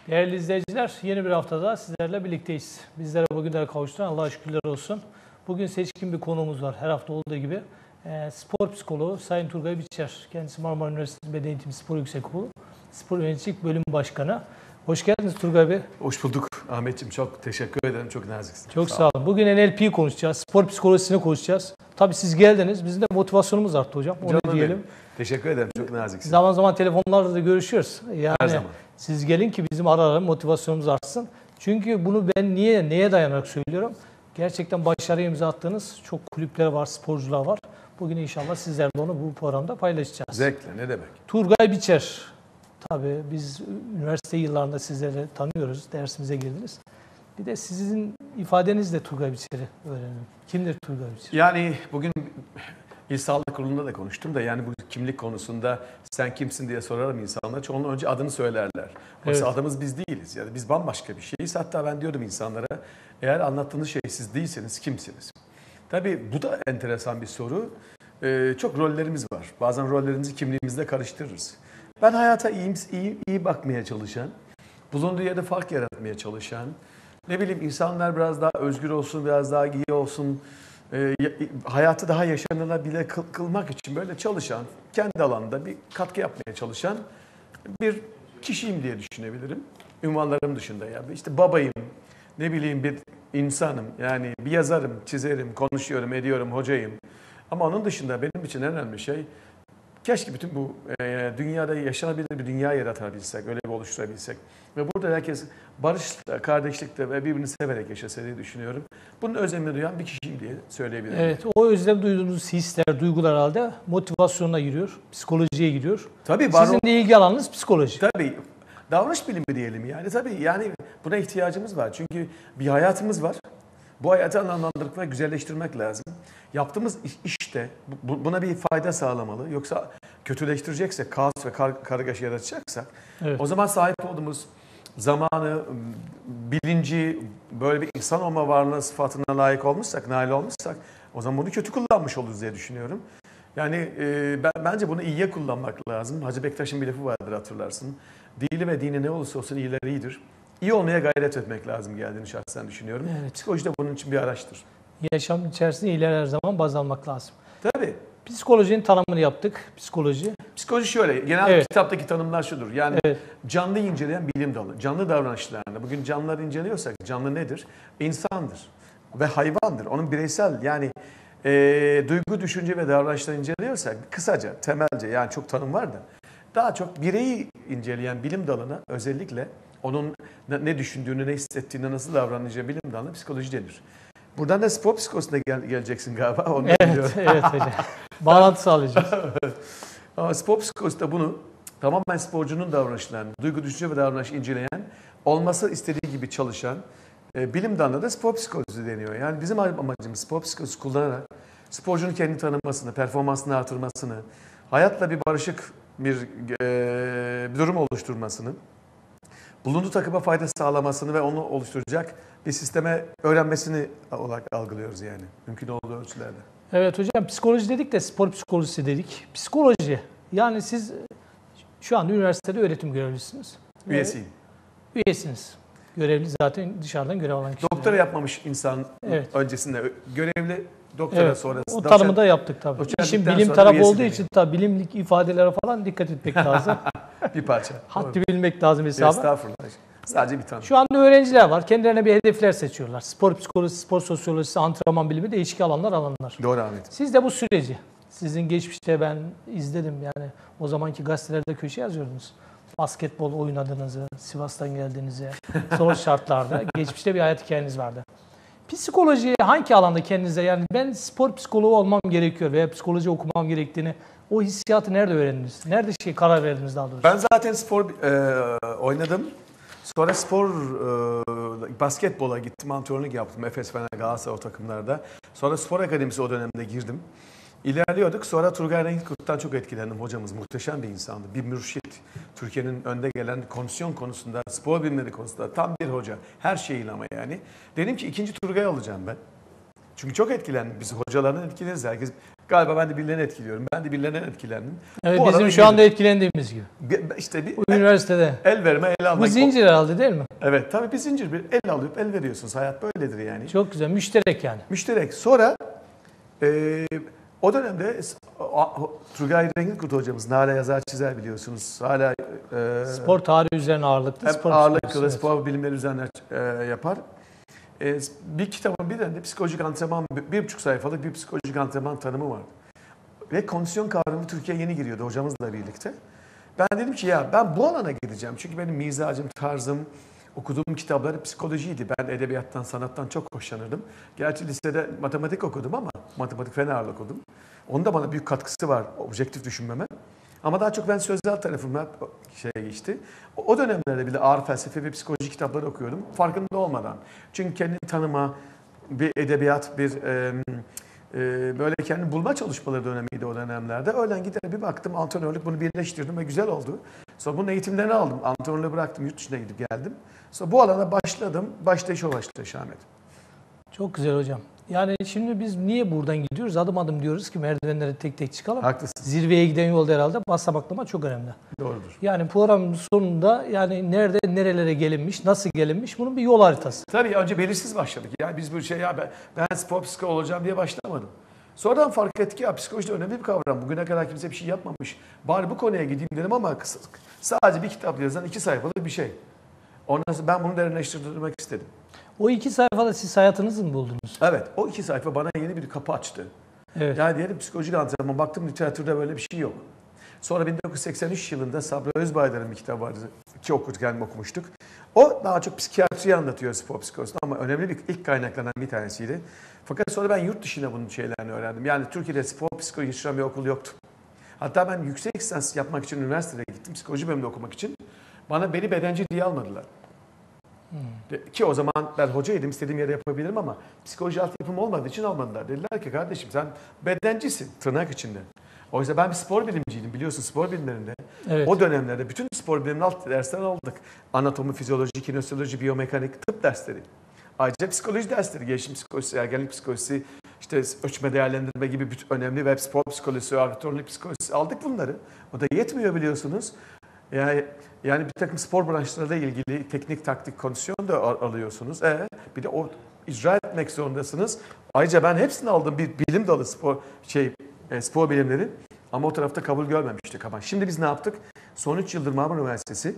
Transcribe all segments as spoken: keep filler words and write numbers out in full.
Değerli izleyiciler, yeni bir haftada sizlerle birlikteyiz. Bizlere bugünlere kavuşturan Allah'a şükürler olsun. Bugün seçkin bir konuğumuz var. Her hafta olduğu gibi e, spor psikoloğu Sayın Turgay Biçer. Kendisi Marmara Üniversitesi Beden Eğitimi Spor Yüksekokulu Spor Yöneticilik Bölüm Başkanı. Hoş geldiniz Turgay Bey. Hoş bulduk Ahmetciğim. Çok teşekkür ederim. Çok naziksin. Çok sağ, sağ olun. Bugün N L P'yi konuşacağız. Spor psikolojisini konuşacağız. Tabii siz geldiniz. Bizim de motivasyonumuz arttı hocam. Onu Canım diyelim. Benim. Teşekkür ederim. Çok naziksin. Zaman zaman telefonlarda da görüşüyoruz. Yani her zaman. Siz gelin ki bizim ara ara motivasyonumuz artsın. Çünkü bunu ben niye neye dayanarak söylüyorum? Gerçekten başarıya imza attığınız çok kulüpler var, sporcular var. Bugün inşallah sizlerle onu bu programda paylaşacağız. Zevkle, ne demek? Turgay Biçer. Tabii biz üniversite yıllarında sizleri tanıyoruz. Dersimize girdiniz. Bir de sizin ifadenizle Turgay Biçer'i öğrenelim. Kimdir Turgay Biçer? Yani bugün İl Sağlık Kurulu'nda da konuştum da yani bu kimlik konusunda sen kimsin diye sorarım insanlar. Çoğunluğu önce adını söylerler. Oysa evet. Adımız biz değiliz. Yani biz bambaşka bir şeyiz. Hatta ben diyordum insanlara eğer anlattığınız şey siz değilseniz kimsiniz? Tabii bu da enteresan bir soru. Ee, çok rollerimiz var. Bazen rollerimizi kimliğimizle karıştırırız. Ben hayata iyi, iyi, iyi bakmaya çalışan, bulunduğu yerde fark yaratmaya çalışan, ne bileyim insanlar biraz daha özgür olsun, biraz daha iyi olsun, e, hayatı daha yaşanılabilir kıl, kılmak için böyle çalışan, kendi alanında bir katkı yapmaya çalışan bir kişiyim diye düşünebilirim. Ünvanlarım dışında ya. İşte babayım, ne bileyim bir insanım, yani bir yazarım, çizerim, konuşuyorum, ediyorum, hocayım. Ama onun dışında benim için en önemli şey, keşke bütün bu e, dünyada yaşanabilir bir dünya yaratabilsek, öyle bir oluşturabilsek. Ve burada herkes barışla, kardeşlikte ve birbirini severek yaşasa diye düşünüyorum. Bunun özlemini duyan bir kişiyim diye söyleyebilirim. Evet, o özlem duyduğunuz hisler, duygular halde motivasyona giriyor, psikolojiye giriyor. Tabii, sizin de ilgi alanınız psikoloji. Tabii. Davranış bilimi diyelim yani. Tabii yani buna ihtiyacımız var. Çünkü bir hayatımız var. Bu hayatı anlamlandırmak ve güzelleştirmek lazım. Yaptığımız işte buna bir fayda sağlamalı. Yoksa kötüleştireceksek, kaos ve kar kargaşa yaratacaksak, evet. O zaman sahip olduğumuz zamanı, bilinci, böyle bir insan olma varlığı sıfatına layık olmuşsak, nail olmuşsak, o zaman bunu kötü kullanmış oluruz diye düşünüyorum. Yani e, ben, bence bunu iyiye kullanmak lazım. Hacı Bektaş'ın bir lafı vardır, hatırlarsın. Dili ve dini ne olursa olsun iyiler iyidir. İyi olmaya gayret etmek lazım geldiğini şahsen düşünüyorum. Evet. Psikoloji de bunun için bir araçtır. Yaşam içerisinde iyiler her zaman baz almak lazım. Tabii. Psikolojinin tanımını yaptık. Psikoloji. Psikoloji şöyle, genel evet. Kitaptaki tanımlar şudur. Yani evet. Canlı inceleyen bilim dalı. Canlı davranışlarında. Bugün canlıları inceliyorsak canlı nedir? İnsandır ve hayvandır. Onun bireysel yani e, duygu, düşünce ve davranışları inceliyorsak kısaca, temelce yani çok tanım var da daha çok bireyi inceleyen bilim dalına özellikle onun ne düşündüğünü, ne hissettiğini, nasıl davranacağı bilim dalına psikoloji denir. Buradan da spor psikolojisine gel geleceksin galiba. Onu evet, biliyorum. Evet hocam. Bağlantı sağlayacağız. Ama spor psikolojisi de bunu tamamen sporcunun davranışlarını, duygu, düşünce ve davranış inceleyen, olması istediği gibi çalışan e, bilim dalına da spor psikolojisi deniyor. Yani bizim amacımız spor psikolojisi kullanarak sporcunun kendini tanımasını, performansını artırmasını, hayatla bir barışık bir, e, bir durum oluşturmasını, bulunduğu takıma fayda sağlamasını ve onu oluşturacak bir sisteme öğrenmesini olarak algılıyoruz yani. Mümkün olduğu ölçülerde. Evet hocam, psikoloji dedik de spor psikolojisi dedik. Psikoloji, yani siz şu anda üniversitede öğretim görevlisiniz. Üyesiyim. Üyesiniz. Görevli zaten dışarıdan görev alan kişiler. Doktora yapmamış insan evet. Öncesinde görevli, doktora evet. sonrasında. O tanımı da yaptık tabii. İşin bilim tarafı olduğu için yani. Tabii bilimlik ifadelere falan dikkat etmek lazım. Bir parça. Haddi bilmek lazım hesabı. Estağfurullah. Sadece bir tanım. Şu anda öğrenciler var. Kendilerine bir hedefler seçiyorlar. Spor psikolojisi, spor sosyolojisi, antrenman bilimi değişik alanlar alanlar. Doğru Ahmet. Siz de bu süreci, sizin geçmişte ben izledim yani o zamanki gazetelerde köşe yazıyordunuz. Basketbol oynadığınızı, Sivas'tan geldiğinizi, zor şartlarda geçmişte bir hayat hikayeniz vardı. Psikolojiye hangi alanda kendinize yani ben spor psikoloğu olmam gerekiyor veya psikoloji okumam gerektiğini o hissiyatı nerede öğrendiniz? Nerede şey karar verdiniz daha doğrusu? Ben zaten spor e, oynadım. Sonra spor e, basketbola gittim, antrenörlük yaptım Efes, Fener, Galatasaray o takımlarda. Sonra spor akademisi o dönemde girdim. İlerliyorduk. Sonra Turgay Renkkurt'tan çok etkilendim. Hocamız muhteşem bir insandı. Bir mürşit. Türkiye'nin önde gelen kondisyon konusunda, spor bilimleri konusunda tam bir hoca. Her şeyiyle ama yani. Dedim ki ikinci Turgay alacağım ben. Çünkü çok etkilendim. Biz hocalardan etkileriz. Herkes Galiba ben de birilerini etkiliyorum. Ben de birilerinden etkilendim. Evet, Bu bizim alana şu anda girdim. etkilendiğimiz gibi. Bir- İşte bir Bu üniversitede. el verme, el alma. Bu zincir herhalde değil mi? Evet, tabii bir zincir. Bir el alıp el veriyorsunuz. Hayat böyledir yani. Çok güzel. Müşterek yani. Müşterek. Sonra e, o dönemde a- Turgay Renginkurt hocamız, hala yazar çizer biliyorsunuz. Hala e, Spor tarihi üzerine ağırlıklı. hep Spor ağırlıklı psikolojisi, evet. spor bilimleri üzerine e, yapar. E, bir kitabın birinde psikolojik antrenman, bir, bir buçuk sayfalık bir psikolojik antrenman tanımı vardı. Ve kondisyon kavramı Türkiye'ye yeni giriyordu hocamızla birlikte. Ben dedim ki ya ben bu alana gideceğim. Çünkü benim mizacım, tarzım, okuduğum kitaplar psikolojiydi. Ben edebiyattan, sanattan çok hoşlanırdım. Gerçi lisede matematik okudum ama matematik fen ağırlığı okudum. Onun da bana büyük katkısı var objektif düşünmeme. Ama daha çok ben sözel tarafımda şeye geçti. O dönemlerde bile ağır felsefe ve psikoloji kitapları okuyordum. Farkında olmadan. Çünkü kendini tanıma, bir edebiyat, bir e, e, böyle kendini bulma çalışmaları dönemiydi o dönemlerde. Öğlen gider bir baktım antrenörlük, bunu birleştirdim ve güzel oldu. Sonra bunun eğitimlerini aldım. Antrenörlüğü bıraktım, yurt dışına gidip geldim. Sonra bu alana başladım. Başta iş o başladı Şahmet. Çok güzel hocam. Yani şimdi biz niye buradan gidiyoruz? Adım adım diyoruz ki merdivenleri tek tek çıkalım. Haklısın. Zirveye giden yolda herhalde basamaklama çok önemli. Doğrudur. Yani programın sonunda yani nerede nerelere gelinmiş, nasıl gelinmiş bunun bir yol haritası. Tabii önce belirsiz başladık. Ya biz bu şey ya ben, ben spor psikoloğu olacağım diye başlamadım. Sonradan fark ettik ya psikoloji de önemli bir kavram. Bugüne kadar kimse bir şey yapmamış. Bari bu konuya gideyim dedim ama kısa, sadece bir kitap yazan iki sayfalık bir şey. Ondan sonra ben bunu derinleştirmek istedim. O iki sayfada siz hayatınızı mı buldunuz? Evet, o iki sayfa bana yeni bir kapı açtı. Evet. Yani diyelim psikolojik antrenman, baktım literatürde böyle bir şey yok. Sonra bin dokuz yüz seksen üç yılında Sabri Özbaydar'ın bir kitabı vardı ki okurken okumuştuk. O daha çok psikiyatriyi anlatıyor spor psikolojisini ama önemli bir ilk kaynaklardan bir tanesiydi. Fakat sonra ben yurt dışında bunun şeylerini öğrendim. Yani Türkiye'de spor psikoloji işlem bir okul yoktu. Hatta ben yüksek lisans yapmak için üniversiteye gittim, psikoloji bölümünde okumak için. Bana beni bedenci diye almadılar. Hmm. Ki o zaman ben hocaydım, istediğim yere yapabilirim ama psikoloji altyapım olmadığı için almadılar. Dediler ki kardeşim sen bedencisin tırnak içinde. Oysa ben bir spor bilimciydim biliyorsun spor bilimlerinde. Evet. O dönemlerde bütün spor biliminin alt derslerini aldık. Anatomi, fizyoloji, kinesiyoloji, biyomekanik, tıp dersleri. Ayrıca psikoloji dersleri, gelişim psikolojisi, ergenlik psikolojisi, işte ölçme değerlendirme gibi önemli web spor psikolojisi, aktörlük psikolojisi aldık bunları. O da yetmiyor biliyorsunuz. Yani, yani bir takım spor branşlarıyla ilgili teknik, taktik, kondisyon da alıyorsunuz. E, bir de o icra etmek zorundasınız. Ayrıca ben hepsini aldım bir bilim dalı spor şey e, spor bilimleri ama o tarafta kabul görmemiştik ama şimdi biz ne yaptık? Son üç yıldır Marmara Üniversitesi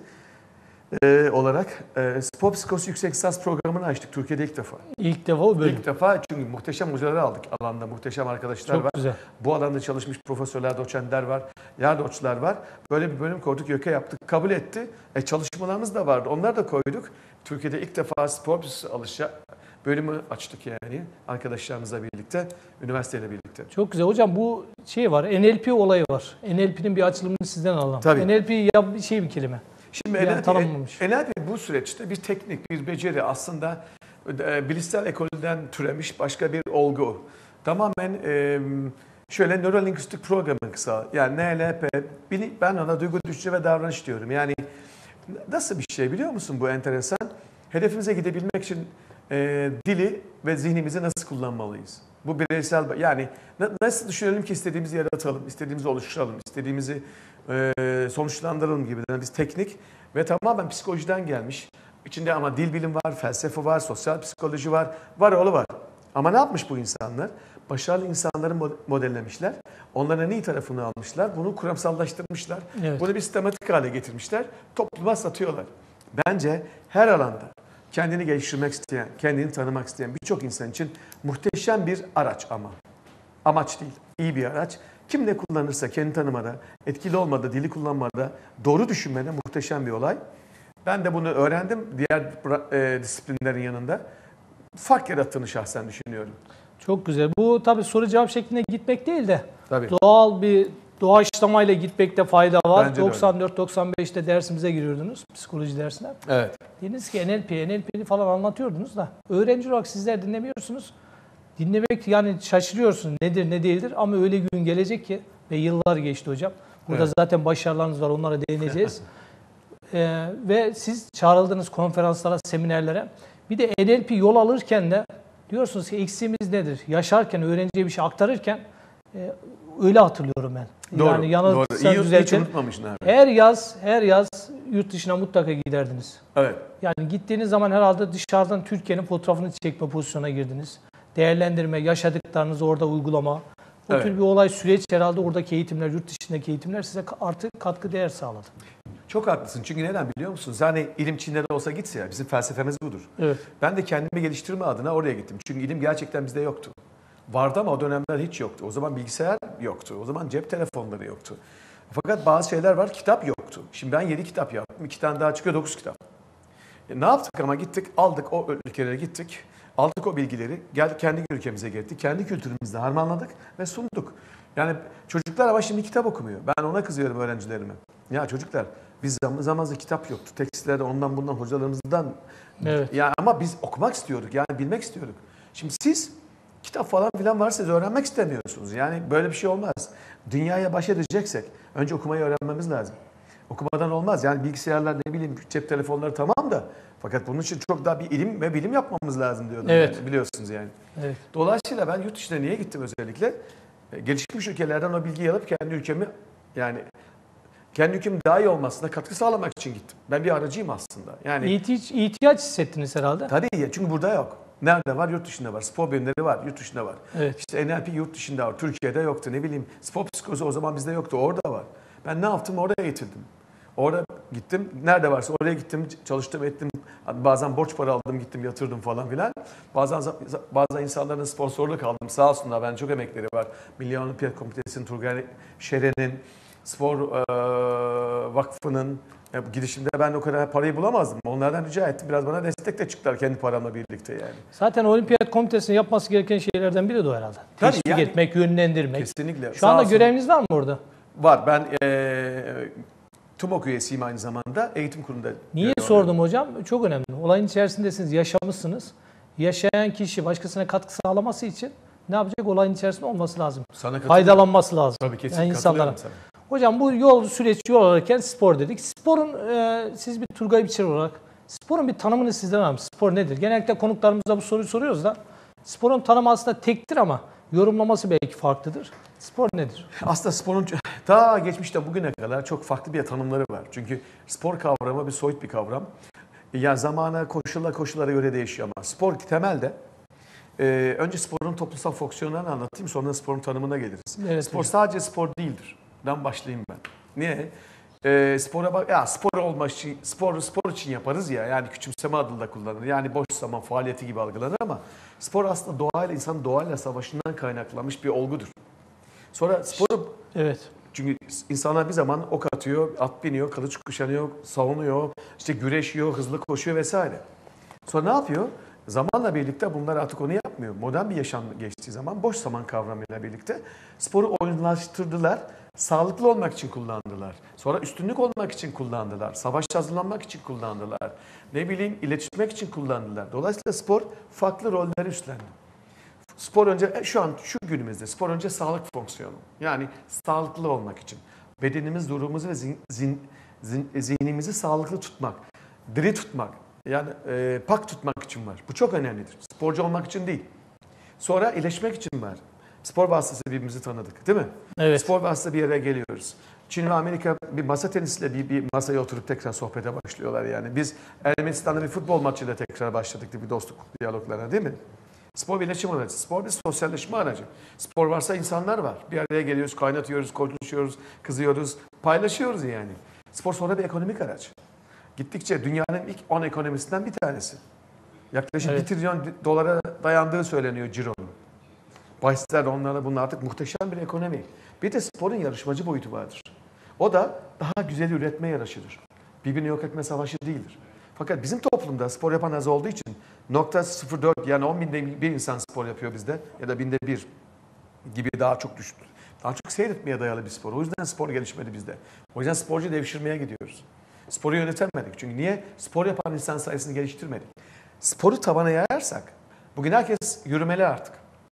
e, olarak e, spor psikolojisi yüksek lisans programını açtık Türkiye'de ilk defa. İlk defa o bölüm. İlk defa çünkü muhteşem hocaları aldık alanda, muhteşem arkadaşlar Çok var. güzel. Bu alanda çalışmış profesörler, doçentler var, yardımcılar var. Böyle bir bölüm kurduk, YÖK'e yaptık, kabul etti. E, çalışmalarımız da vardı, onları da koyduk. Türkiye'de ilk defa spor psikolojisi alışa bölümü açtık yani arkadaşlarımızla birlikte, üniversiteyle birlikte. Çok güzel. Hocam bu şey var, N L P olayı var. N L P'nin bir açılımını sizden alalım. Tabii. N L P ya bir şey bir kelime. Şimdi Yani N L P, tanımlamış. N L P bu süreçte bir teknik, bir beceri aslında e, bilişsel ekolden türemiş başka bir olgu. Tamamen e, şöyle nörolinguistik programın kısa. Yani N L P, ben ona duygu, düşünce ve davranış diyorum. Yani nasıl bir şey biliyor musun bu enteresan? Hedefimize gidebilmek için e, dili ve zihnimizi nasıl kullanmalıyız? Bu bireysel, yani nasıl düşünelim ki istediğimizi yaratalım, istediğimizi oluşturalım, istediğimizi e, sonuçlandıralım gibi. Yani biz teknik ve tamamen psikolojiden gelmiş. İçinde ama dil bilim var, felsefe var, sosyal psikoloji var, var oğlu var. Ama ne yapmış bu insanlar? Başarılı insanları modellemişler. Onların en iyi tarafını almışlar. Bunu kuramsallaştırmışlar. Evet. Bunu bir sistematik hale getirmişler. Topluma satıyorlar. Bence her alanda kendini geliştirmek isteyen, kendini tanımak isteyen birçok insan için muhteşem bir araç ama. Amaç değil, iyi bir araç. Kim ne kullanırsa kendini tanımada, etkili olmada, dili kullanmada, doğru düşünmede muhteşem bir olay. Ben de bunu öğrendim diğer e, disiplinlerin yanında. Fark yarattığını şahsen düşünüyorum. Çok güzel. Bu tabii soru cevap şeklinde gitmek değil de Tabii. doğal bir doğaçlamayla gitmekte fayda var. Bence doksan dört doksan beşte dersimize giriyordunuz, psikoloji dersine. Evet. Dediniz ki N L P, N L P'ni falan anlatıyordunuz da öğrenci olarak sizler dinlemiyorsunuz. Dinlemek yani şaşırıyorsun nedir ne değildir ama öyle gün gelecek ki ve yıllar geçti hocam. Burada evet. Zaten başarılarınız var, onlara değineceğiz. ee, ve siz çağrıldığınız konferanslara, seminerlere bir de N L P yol alırken de diyorsunuz ki eksiğimiz nedir? Yaşarken, öğrenciye bir şey aktarırken E, öyle hatırlıyorum ben. Doğru. Yani yanıltırsam doğru. İyi, hiç düzeltin. unutmamışsın abi. Her yaz, her yaz yurt dışına mutlaka giderdiniz. Evet. Yani gittiğiniz zaman herhalde dışarıdan Türkiye'nin fotoğrafını çekme pozisyona girdiniz. Değerlendirme, yaşadıklarınızı orada uygulama. O Evet. tür bir olay süreç herhalde oradaki eğitimler, yurt dışındaki eğitimler size artık katkı değer sağladı. Çok haklısın. Çünkü neden biliyor musunuz? Yani ilim Çin'de de olsa gitse ya. Bizim felsefemiz budur. Evet. Ben de kendimi geliştirme adına oraya gittim. Çünkü ilim gerçekten bizde yoktu. Vardı ama o dönemler hiç yoktu. O zaman bilgisayar yoktu. O zaman cep telefonları yoktu. Fakat bazı şeyler var, kitap yoktu. Şimdi ben yedi kitap yaptım. iki tane daha çıkıyor, dokuz kitap. E ne yaptık ama gittik, aldık o ülkelere gittik. Aldık o bilgileri, geldik kendi ülkemize getirdik. Kendi kültürümüzde harmanladık ve sunduk. Yani çocuklar ama şimdi kitap okumuyor. Ben ona kızıyorum öğrencilerime. Ya çocuklar, biz zamanımızda kitap yoktu. Tekstlerde ondan bundan hocalarımızdan. Evet. Yani ama biz okumak istiyorduk, yani bilmek istiyorduk. Şimdi siz kitap falan filan varsa siz öğrenmek istemiyorsunuz. Yani böyle bir şey olmaz. Dünyaya baş edeceksek önce okumayı öğrenmemiz lazım. Okumadan olmaz. Yani bilgisayarlar, ne bileyim, cep telefonları tamam da fakat bunun için çok daha bir ilim ve bilim yapmamız lazım diyordum. Evet. Yani, biliyorsunuz yani. Evet. Dolayısıyla ben yurt dışına niye gittim özellikle? E, Gelişmiş ülkelerden o bilgiyi alıp kendi ülkemi, yani kendi ülkemin daha iyi olmasına katkı sağlamak için gittim. Ben bir aracıyım aslında. Yani İhtiyaç, ihtiyaç hissettiniz herhalde. tabii ya, çünkü burada yok. Nerede var? Yurt dışında var. Spor bilimleri var. Yurt dışında var. Evet. İşte N L P yurt dışında var. Türkiye'de yoktu. Ne bileyim, spor psikolojisi o zaman bizde yoktu. Orada var. Ben ne yaptım? Oraya getirdim. Orada gittim. Nerede varsa oraya gittim. Çalıştım, ettim. Bazen borç para aldım, gittim, yatırdım falan filan. Bazen bazen insanların sponsorluk aldım. Sağ olsunlar. Ben çok emekleri var. Milli Olimpiyat Komitesi'nin, Turgay Şeren'in, Spor e, Vakfı'nın ya, gidişimde ben o kadar parayı bulamazdım. Onlardan rica ettim. Biraz bana destek de çıktılar kendi paramla birlikte yani. Zaten Olimpiyat Komitesi'nin yapması gereken şeylerden biri de o herhalde. Tabii Teşvik yani, etmek, yönlendirmek. Kesinlikle. Şu Sağ anda olsun. göreviniz var mı orada? Var. Ben e, TUMOK üyesiyim aynı zamanda. Eğitim kurulunda. Niye sordum hocam? Çok önemli. Olayın içerisindesiniz, yaşamışsınız. Yaşayan kişi başkasına katkı sağlaması için ne yapacak? Olayın içerisinde olması lazım. Sana Faydalanması lazım. Tabii kesinlikle yani insanlara. sana. Hocam bu yol süreç yol alırken spor dedik. Sporun e, siz bir Turgay Biçer olarak sporun bir tanımını sizden alalım. Spor nedir? Genellikle konuklarımıza bu soruyu soruyoruz da sporun tanımı aslında tektir ama yorumlaması belki farklıdır. Spor nedir? Aslında sporun ta geçmişte bugüne kadar çok farklı bir tanımları var. Çünkü spor kavramı bir soyut bir kavram. Ya zamana, koşulla koşullara göre değişiyor ama spor temelde e, önce sporun toplumsal fonksiyonlarını anlatayım, sonra sporun tanımına geliriz. Evet, spor hocam. sadece spor değildir. Dan başlayayım ben. Niye? E, spora bak, ya spor olmak için, spor spor için yaparız ya. Yani küçümseme adıyla kullanılır. Yani boş zaman faaliyeti gibi algılanır ama spor aslında doğayla, insanın doğayla savaşından kaynaklanmış bir olgudur. Sonra sporu, Evet. çünkü insanlar bir zaman ok atıyor, at biniyor, kılıç kuşanıyor, savunuyor, işte güreşiyor, hızlı koşuyor vesaire. Sonra ne yapıyor? Zamanla birlikte bunlar artık onu yapmıyor. Modern bir yaşam geçtiği zaman boş zaman kavramıyla birlikte sporu oyunlaştırdılar. Sağlıklı olmak için kullandılar. Sonra üstünlük olmak için kullandılar. Savaşta hazırlanmak için kullandılar. Ne bileyim, iletişmek için kullandılar. Dolayısıyla spor farklı rolleri üstlendi. Spor önce, şu an şu günümüzde spor önce sağlık fonksiyonu. Yani sağlıklı olmak için. Bedenimiz, durumumuzu ve zin, zin, zin, zihnimizi sağlıklı tutmak. Diri tutmak. Yani e, pak tutmak için var. Bu çok önemlidir. Sporcu olmak için değil. Sonra iyileşmek için var. Spor vasıtasıyla birbirimizi tanıdık, değil mi? Evet. Spor vasıtasıyla bir yere geliyoruz. Çin ve Amerika bir masa tenisiyle bir, bir masaya oturup tekrar sohbete başlıyorlar yani. Biz Ermenistan'da bir futbol maçıyla tekrar başladık bir dostluk diyaloglarına, değil mi? Spor bir iletişim aracı, spor bir sosyalleşme aracı. Spor varsa insanlar var. Bir araya geliyoruz, kaynatıyoruz, konuşuyoruz, kızıyoruz, paylaşıyoruz yani. Spor sonra bir ekonomik araç. Gittikçe dünyanın ilk on ekonomisinden bir tanesi. Yaklaşık Evet. bir trilyon dolara dayandığı söyleniyor cironun. Bahisler onlarla, bunlar artık muhteşem bir ekonomi. Bir de sporun yarışmacı boyutu vardır. O da daha güzel üretme yarışıdır. Birbirini yok etme savaşı değildir. Fakat bizim toplumda spor yapan az olduğu için nokta sıfır dört yani on binde bir insan spor yapıyor bizde ya da binde bir gibi daha çok düştü. Daha çok seyretmeye dayalı bir spor. O yüzden spor gelişmedi bizde. O yüzden sporcu devşirmeye gidiyoruz. Sporu yönetemedik. Çünkü niye? Spor yapan insan sayısını geliştirmedik. Sporu tabana yayarsak bugün herkes yürümeli artık.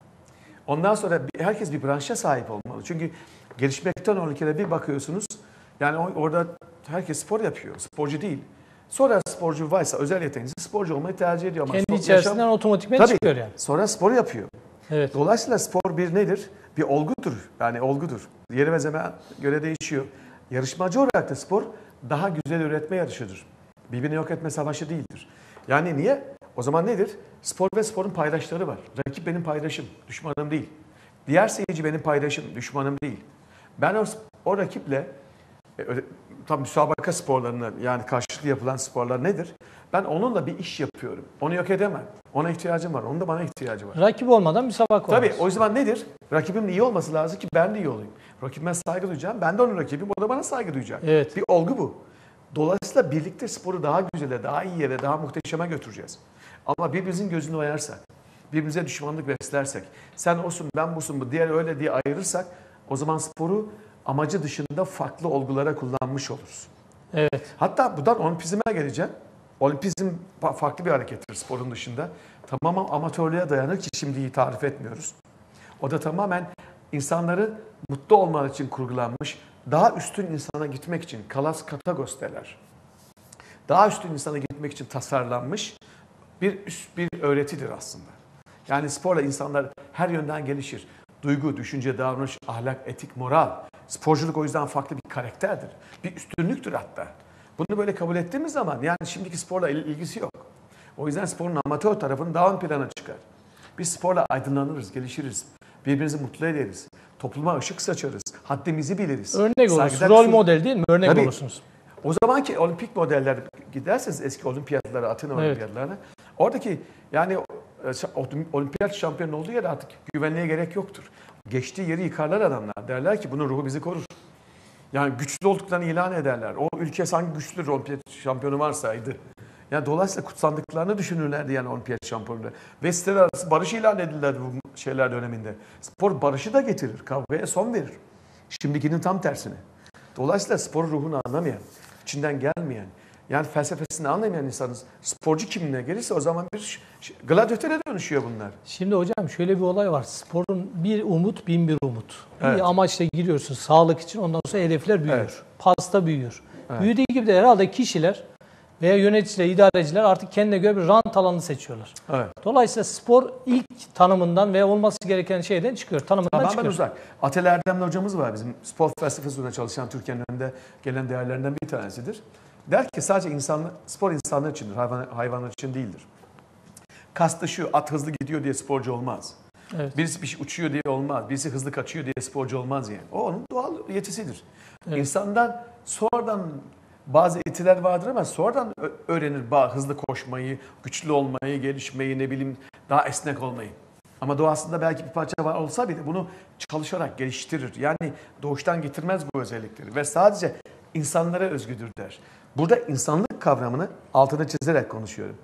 Ondan sonra herkes bir branşa sahip olmalı. Çünkü gelişmekten olan ülkede bir bakıyorsunuz yani orada herkes spor yapıyor. Sporcu değil. Sonra sporcu varsa özel yeteneğiniz sporcu olmayı tercih ediyor. Ama Kendi spor, içerisinden yaşam, otomatikman tabii, çıkıyor yani. sonra spor yapıyor. Evet. Dolayısıyla spor bir nedir? bir olgudur. Yani olgudur. Yeri ve zamana göre değişiyor. Yarışmacı olarak da spor daha güzel üretme yarışıdır. Birbirini yok etme savaşı değildir. Yani niye? O zaman nedir? Spor ve sporun paydaşları var. Rakip benim paydaşım, düşmanım değil. Diğer seyirci benim paydaşım, düşmanım değil. Ben o, o rakiple, e, tam müsabaka sporlarına yani karşılıklı yapılan sporlar nedir? Ben onunla bir iş yapıyorum. Onu yok edemem. Ona ihtiyacım var. Onun da bana ihtiyacı var. Rakip olmadan müsabaka olmaz. Tabii o zaman nedir? Rakibimin iyi olması lazım ki ben de iyi olayım. Rakibime saygı duyacağım. Ben de onun rakibim. O da bana saygı duyacak. Evet. Bir olgu bu. Dolayısıyla birlikte sporu daha güzele, daha iyi yere, daha muhteşeme götüreceğiz. Ama birbirimizin gözünü oyarsak, birbirimize düşmanlık beslersek, sen osun, ben busun, bu diğer öyle diye ayırırsak, o zaman sporu amacı dışında farklı olgulara kullanmış oluruz. Evet. Hatta buradan olimpizme geleceğim. Olimpizm farklı bir harekettir sporun dışında. Tamamen amatörlüğe dayanır ki şimdi iyi tarif etmiyoruz. O da tamamen insanları mutlu olmaları için kurgulanmış, daha üstün insana gitmek için, kalas katagos derler. Daha üstün insana gitmek için tasarlanmış bir üst bir öğretidir aslında. Yani sporla insanlar her yönden gelişir. Duygu, düşünce, davranış, ahlak, etik, moral. Sporculuk o yüzden farklı bir karakterdir. Bir üstünlüktür hatta. Bunu böyle kabul ettiğimiz zaman yani şimdiki sporla ilgisi yok. O yüzden sporun amatör tarafını daha ön plana çıkar. Biz sporla aydınlanırız, gelişiriz. Birbirimizi mutlu ederiz. Topluma ışık saçarız. Haddimizi biliriz. Örnek olursunuz. Saygıda Rol kusur- model değil mi? Örnek Tabii. olursunuz. O zamanki olimpik modeller giderseniz eski olimpiyatlara, Atina Evet. olimpiyatlarına. Oradaki yani olimpiyat şampiyonu olduğu yerde artık güvenliğe gerek yoktur. Geçtiği yeri yıkarlar adamlar. Derler ki bunun ruhu bizi korur. Yani güçlü olduklarını ilan ederler. O ülke sanki güçlü olimpiyat şampiyonu varsaydı. Yani dolayısıyla kutsandıklarını düşünürlerdi yani olimpiyat şampiyonları. Ve siteler arası barış ilan edilirlerdi bu şeyler döneminde. Spor barışı da getirir, kavgaya son verir. Şimdikinin tam tersine. Dolayısıyla spor ruhunu anlamayan, içinden gelmeyen, yani felsefesini anlamayan insanız. Sporcu kimliğine gelirse o zaman bir gladyatöre dönüşüyor bunlar. Şimdi hocam şöyle bir olay var. Sporun bir umut, bin bir umut. Evet. Bir amaçla giriyorsun sağlık için, ondan sonra hedefler büyüyor. Evet. Pasta büyüyor. Evet. Büyüdüğü gibi de herhalde kişiler veya yöneticiler, idareciler artık kendine göre bir rant alanı seçiyorlar. Evet. Dolayısıyla spor ilk tanımından ve olması gereken şeyden çıkıyor. Tanımından Tamamen çıkıyor. uzak. Atel Erdemli hocamız var bizim spor felsefesinde çalışan Türkiye'nin önünde gelen değerlerinden bir tanesidir. Der ki sadece insanlar, spor insanlar içindir, hayvan, hayvanlar için değildir. Kastı şu, at hızlı gidiyor diye sporcu olmaz. Evet. Birisi bir şey uçuyor diye olmaz, birisi hızlı kaçıyor diye sporcu olmaz yani. O onun doğal yetisidir. Evet. İnsandan sonradan bazı etiler vardır ama sonradan öğrenir hızlı koşmayı, güçlü olmayı, gelişmeyi, ne bileyim daha esnek olmayı. Ama doğasında belki bir parça var olsa bile bunu çalışarak geliştirir. Yani doğuştan getirmez bu özellikleri ve sadece insanlara özgüdür der. Burada insanlık kavramını altına çizerek konuşuyorum.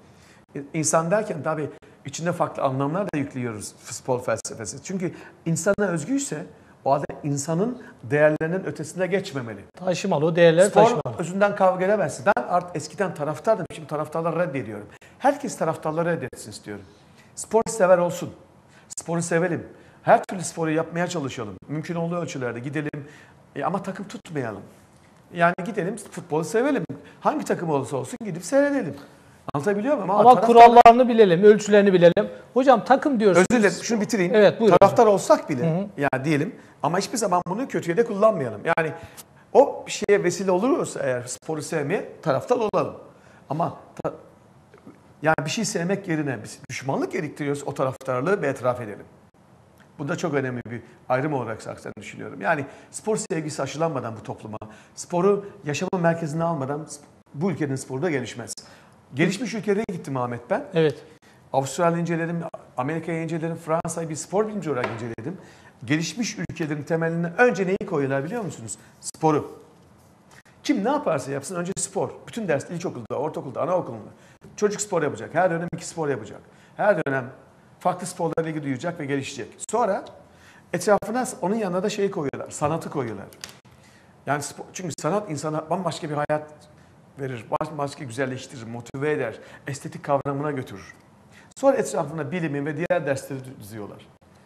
İnsan derken tabii içinde farklı anlamlar da yüklüyoruz spor felsefesi. Çünkü insana özgüyse o halde insanın değerlerinin ötesine geçmemeli. Taşımalı, o değerleri Spor taşımalı. özünden kavga edemezsin. Ben artık eskiden taraftardım, şimdi taraftarları reddediyorum. Herkes taraftarları reddetsin istiyorum. Spor sever olsun. Sporu sevelim. Her türlü sporu yapmaya çalışalım. Mümkün olduğu ölçülerde gidelim. E ama takım tutmayalım. Yani gidelim futbolu sevelim. Hangi takım olursa olsun gidip seyredelim. Anlatabiliyor muyum? Ama taraftar- kurallarını bilelim, ölçülerini bilelim. Hocam takım diyorsunuz. Özür dilerim, şunu bitireyim. Evet, buyurun Taraftar olsak bile Hı hı. yani diyelim ama hiçbir zaman bunu kötüye de kullanmayalım. Yani o bir şeye vesile olursa eğer sporu sevmeye taraftar olalım. Ama ta- yani bir şey sevmek yerine biz düşmanlık gerektiriyoruz, o taraftarlığı bertaraf edelim. Bu da çok önemli bir ayrım olarak zaten düşünüyorum. Yani spor sevgisi aşılanmadan bu topluma, sporu yaşamın merkezine almadan bu ülkenin sporu da gelişmez. Gelişmiş ülkelere gittim Ahmet ben. Evet. Avustralya inceledim, Amerika'yı inceledim, Fransa'yı bir spor bilimci olarak inceledim. Gelişmiş ülkelerin temeline önce neyi koyuyorlar biliyor musunuz? Sporu. Kim ne yaparsa yapsın önce spor. Bütün ders ilkokulda, ortaokulda, anaokulunda. Çocuk spor yapacak, her dönem iki spor yapacak. Her dönem farklı sporlarla ilgi duyacak ve gelişecek. Sonra etrafına onun yanına da şeyi koyuyorlar, sanatı koyuyorlar. Yani spor, çünkü sanat insana bambaşka bir hayat verir, bambaşka güzelleştirir, motive eder, estetik kavramına götürür. Sonra etrafına bilimi ve diğer dersleri diziyorlar.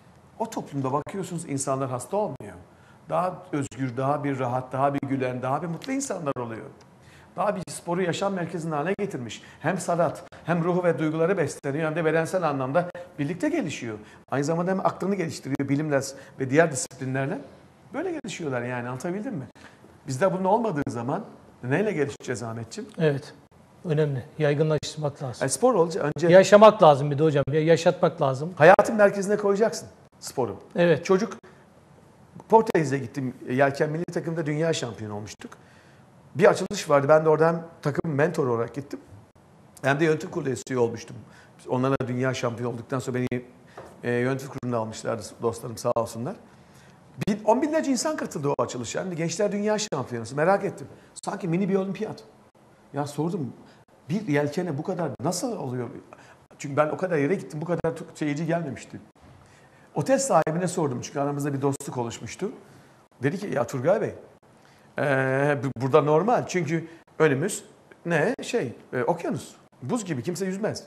O toplumda bakıyorsunuz insanlar hasta olmuyor. Daha özgür, daha bir rahat, daha bir gülen, daha bir mutlu insanlar oluyor. Daha bir sporu yaşam merkezinin haline getirmiş. Hem sanat, hem ruhu ve duyguları besleniyor hem de bedensel anlamda birlikte gelişiyor. Aynı zamanda hem aklını geliştiriyor bilimle ve diğer disiplinlerle. Böyle gelişiyorlar yani, anlatabildim mi? Bizde bunun olmadığı zaman neyle gelişeceğiz Ahmetciğim? Evet. Önemli. Yaygınlaştırmak lazım. Yani spor olacak önce Yaşamak lazım bir de hocam. Ya yaşatmak lazım. hayatın merkezine koyacaksın sporu. Evet. Çocuk Portekiz'e gittim. Yelken milli takımda dünya şampiyonu olmuştuk. Bir açılış vardı. Ben de orada hem takım mentor olarak gittim. Hem de yönetim kurulu üyesi olmuştum. Onlara dünya şampiyonu olduktan sonra beni e, yönetim kuruluna almışlardı dostlarım sağ olsunlar. Bin, on binlerce insan katıldı o açılışa. Yani gençler dünya şampiyonası. Merak ettim. Sanki mini bir olimpiyat. Ya sordum, bir yelkene bu kadar nasıl oluyor? Çünkü ben o kadar yere gittim, bu kadar seyirci gelmemişti. Otel sahibine sordum çünkü aramızda bir dostluk oluşmuştu. Dedi ki ya Turgay Bey, ee, burada normal çünkü önümüz ne şey e, okyanus, buz gibi, kimse yüzmez.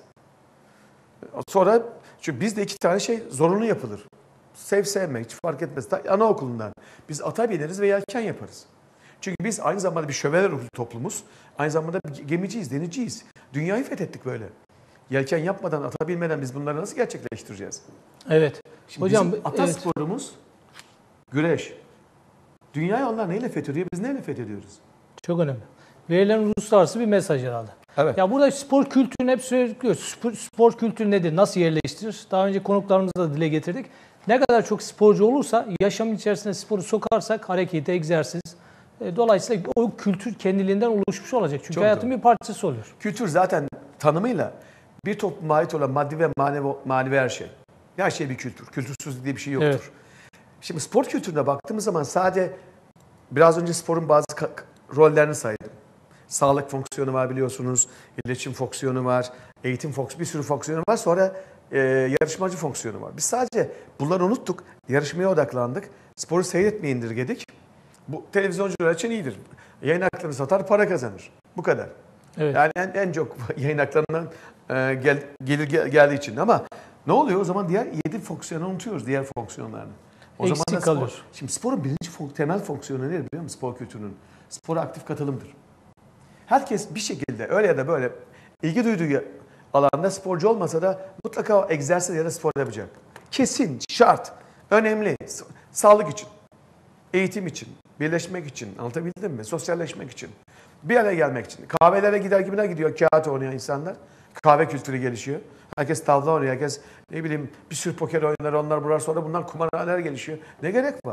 Sonra çünkü bizde iki tane şey zorunlu yapılır. Sev sevme hiç fark etmez. Anaokulundan biz ata bineriz ve yelken yaparız. Çünkü biz aynı zamanda bir şövalye ruhlu toplumuz. Aynı zamanda bir gemiciyiz, denizciyiz. Dünyayı fethettik böyle. Yelken yapmadan, ata binmeden biz bunları nasıl gerçekleştireceğiz? Evet. Şimdi Hocam bizim ata evet. sporumuz güreş. Dünyayı onlar neyle fethediyor, biz neyle fethediyoruz? Çok önemli. Verilen uluslararası bir mesaj herhalde. Evet. Ya burada spor kültürünü hep söylüyoruz. Spor, spor kültürü nedir? Nasıl yerleştirir? Daha önce konuklarımızla da dile getirdik. Ne kadar çok sporcu olursa, yaşamın içerisine sporu sokarsak hareket, egzersiz. Dolayısıyla o kültür kendiliğinden oluşmuş olacak. Çünkü Çok hayatın doğru. bir parçası oluyor. Kültür zaten tanımıyla bir topluma ait olan maddi ve manevi, manevi her şey. Her şey bir kültür. Kültürsüz diye bir şey yoktur. Evet. Şimdi spor kültürüne baktığımız zaman sadece biraz önce sporun bazı rollerini saydım. Sağlık fonksiyonu var biliyorsunuz, iletişim fonksiyonu var, eğitim fonksiyonu, bir sürü fonksiyonu var. Sonra e, yarışmacı fonksiyonu var. Biz sadece bunları unuttuk, yarışmaya odaklandık, sporu seyretmeyi indirgedik. Bu televizyoncular için iyidir. Yayın haklarını satar, para kazanır. Bu kadar. Evet. Yani en, en çok yayın haklarından e, gel, gelir gel, geldiği için. Ama ne oluyor? O zaman diğer yedi fonksiyonu unutuyoruz, diğer fonksiyonlarını. O Eksik zaman da spor, kalıyor. şimdi sporun birinci fon, temel fonksiyonu nedir biliyor musun spor kültürünün? Spora aktif katılımdır. Herkes bir şekilde öyle ya da böyle ilgi duyduğu alanda sporcu olmasa da mutlaka egzersiz ya da spor yapacak. Kesin, şart, önemli. Sağlık için, eğitim için, birleşmek için, anlatabildim mi? Sosyalleşmek için, bir araya gelmek için. Kahvelere gider gibi ne gidiyor kağıt oynayan insanlar. Kahve kültürü gelişiyor. Herkes tavla oynuyor, herkes ne bileyim bir sürü poker oyunları, onlar bunlar, sonra bunlar kumarhaneler gelişiyor. Ne gerek var?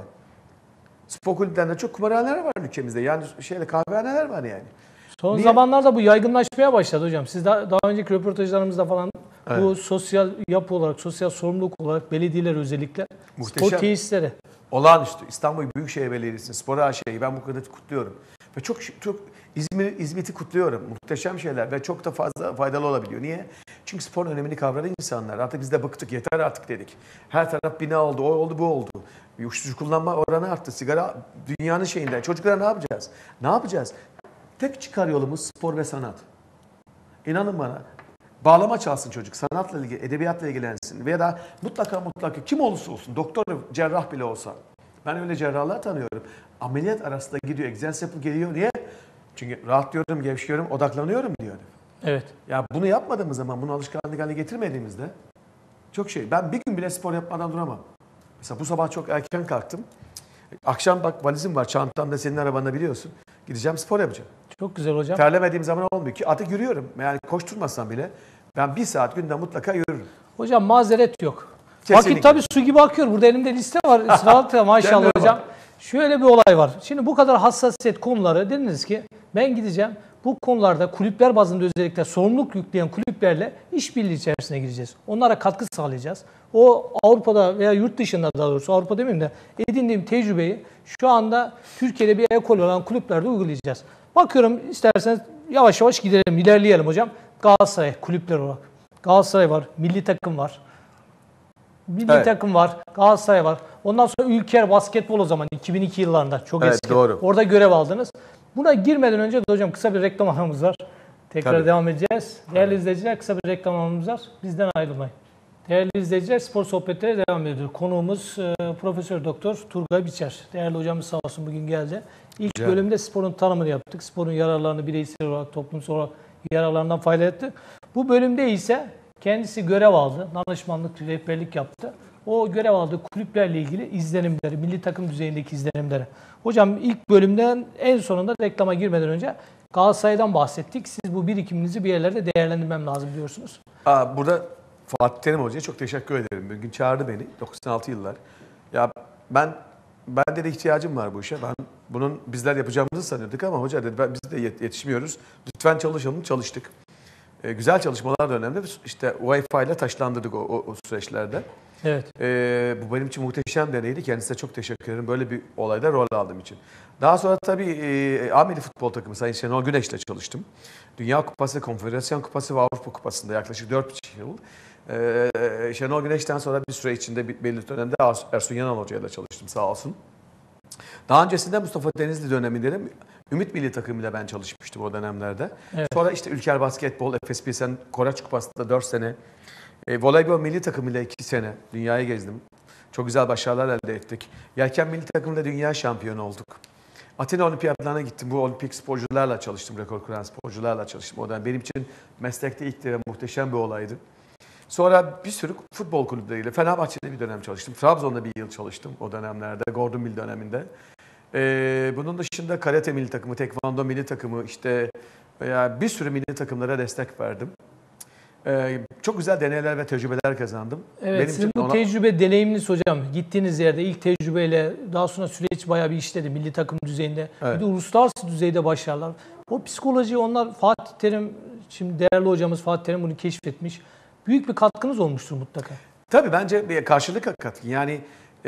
Spor kulüplerinde çok kumarhaneler var ülkemizde. Yani şeyle kahvehaneler var yani. Son Niye? zamanlarda bu yaygınlaşmaya başladı hocam. Siz daha, daha önceki röportajlarımızda falan Evet. bu sosyal yapı olarak, sosyal sorumluluk olarak belediyeler özellikle Muhteşem. spor tesisleri. Olağanüstü. İstanbul Büyükşehir Belediyesi, Spor A Ş'yi ben bu kadar kutluyorum. Ve çok çok İzmir, İzmit'i kutluyorum. Muhteşem şeyler ve çok da fazla faydalı olabiliyor. Niye? Çünkü sporun önemini kavradı insanlar. Artık biz de bıktık, yeter artık dedik. Her taraf bina oldu, o oldu, bu oldu. Uyuşturucu kullanma oranı arttı. Sigara dünyanın şeyinde. Çocuklara ne yapacağız? Ne yapacağız? Tek çıkar yolumuz spor ve sanat. İnanın bana. Bağlama çalsın çocuk, sanatla ilgili, edebiyatla ilgilensin veya da mutlaka mutlaka kim olursa olsun, doktor, cerrah bile olsa. Ben öyle cerrahlar tanıyorum. Ameliyat arasında gidiyor, egzersiz yapıp geliyor. Niye? Çünkü rahatlıyorum, gevşiyorum, odaklanıyorum diyor. Evet. Ya bunu yapmadığımız zaman, bunu alışkanlık haline getirmediğimizde çok şey. Ben bir gün bile spor yapmadan duramam. Mesela bu sabah çok erken kalktım. Akşam bak valizim var, çantamda senin arabanda biliyorsun. Gideceğim spor yapacağım. Çok güzel hocam. Terlemediğim zaman olmuyor ki. Artık yürüyorum. Yani koşturmasam bile ben bir saat günde mutlaka yürürüm. Hocam mazeret yok. Kesinlikle. Vakit tabii su gibi akıyor. Burada elimde liste var. Sıralıkta maşallah Kendine hocam. bak. Şöyle bir olay var. Şimdi bu kadar hassasiyet konuları dediniz ki ben gideceğim. Bu konularda kulüpler bazında özellikle sorumluluk yükleyen kulüplerle işbirliği içerisine gireceğiz. Onlara katkı sağlayacağız. O Avrupa'da veya yurt dışında daha doğrusu Avrupa demeyeyim de edindiğim tecrübeyi şu anda Türkiye'de bir ekol olan kulüplerde uygulayacağız. Bakıyorum isterseniz yavaş yavaş gidelim, ilerleyelim hocam. Galatasaray kulüpler olarak. Galatasaray var, milli takım var. Milli Evet. takım var, Galatasaray var. Ondan sonra Ülker basketbol o zaman iki bin iki yıllarında çok Evet, eski. doğru. Orada görev aldınız. Buna girmeden önce de hocam kısa bir reklam aramız var. Tekrar Tabii. devam edeceğiz. Değerli izleyiciler kısa bir reklam aramız var. Bizden ayrılmayın. Değerli izleyiciler spor sohbetleri devam ediyor. Konuğumuz e, Profesör Doktor Turgay Biçer. Değerli hocamız sağ olsun bugün geldi. İlk Güzel. bölümde sporun tanımını yaptık. Sporun yararlarını bireysel olarak, toplumsal olarak yararlarından fayda ettik. Bu bölümde ise Kendisi görev aldı. Danışmanlık, rehberlik yaptı. O görev aldığı kulüplerle ilgili izlenimleri, milli takım düzeyindeki izlenimleri. Hocam ilk bölümden en sonunda reklama girmeden önce Galatasaray'dan bahsettik. Siz bu birikiminizi bir yerlerde değerlendirmem lazım diyorsunuz. Aa, burada Fatih Terim Hoca'ya çok teşekkür ederim. Bir gün çağırdı beni, doksan altı yıllar. Ya ben bende de ihtiyacım var bu işe. Ben bunun bizler yapacağımızı sanıyorduk ama hoca dedi ben, biz de yetişmiyoruz. Lütfen çalışalım, çalıştık. Ee, güzel çalışmalar da önemli. İşte UEFA ile taşlandırdık o, o, o süreçlerde. Evet. Ee, bu benim için muhteşem deneydi. Kendisine çok teşekkür ederim böyle bir olayda rol aldığım için. Daha sonra tabii e, A Milli Futbol Takımı Sayın Şenol Güneş'le çalıştım. Dünya Kupası, Konfederasyon Kupası ve Avrupa Kupası'nda yaklaşık dört buçuk yıl. Ee, Şenol Güneş'ten sonra bir süre içinde bir belli dönemde Ersun Yanal Hoca'yla çalıştım sağ olsun. Daha öncesinde Mustafa Denizli döneminde Ümit Milli Takımıyla ben çalışmıştım o dönemlerde. Evet. Sonra işte Ülker Basketbol, Efes Pilsen, Koraç Kupası'nda dört sene. E, voleybol milli takımıyla iki sene dünyayı gezdim. Çok güzel başarılar elde ettik. Yelken milli takımıyla dünya şampiyonu olduk. Atina Olimpiyatlarına gittim. Bu olimpik sporcularla çalıştım. Rekor kıran sporcularla çalıştım. O dönem benim için meslekte ilk de muhteşem bir olaydı. Sonra bir sürü futbol kulüpleriyle Fenerbahçe'de bir dönem çalıştım. Trabzon'da bir yıl çalıştım o dönemlerde. Gordon Mill döneminde. Ee, bunun dışında karate milli takımı, tekvando milli takımı işte veya bir sürü milli takımlara destek verdim. Ee, çok güzel deneyler ve tecrübeler kazandım. Evet, Benim sizin için bu ona... tecrübe deneyiminiz hocam. Gittiğiniz yerde ilk tecrübeyle daha sonra süreç bayağı bir işledi. Milli takım düzeyinde. Evet. Bir de uluslararası düzeyde başarılar. O psikolojiyi onlar Fatih Terim, şimdi değerli hocamız Fatih Terim bunu keşfetmiş. Büyük bir katkınız olmuştur mutlaka. Tabii bence bir karşılık katkı. Yani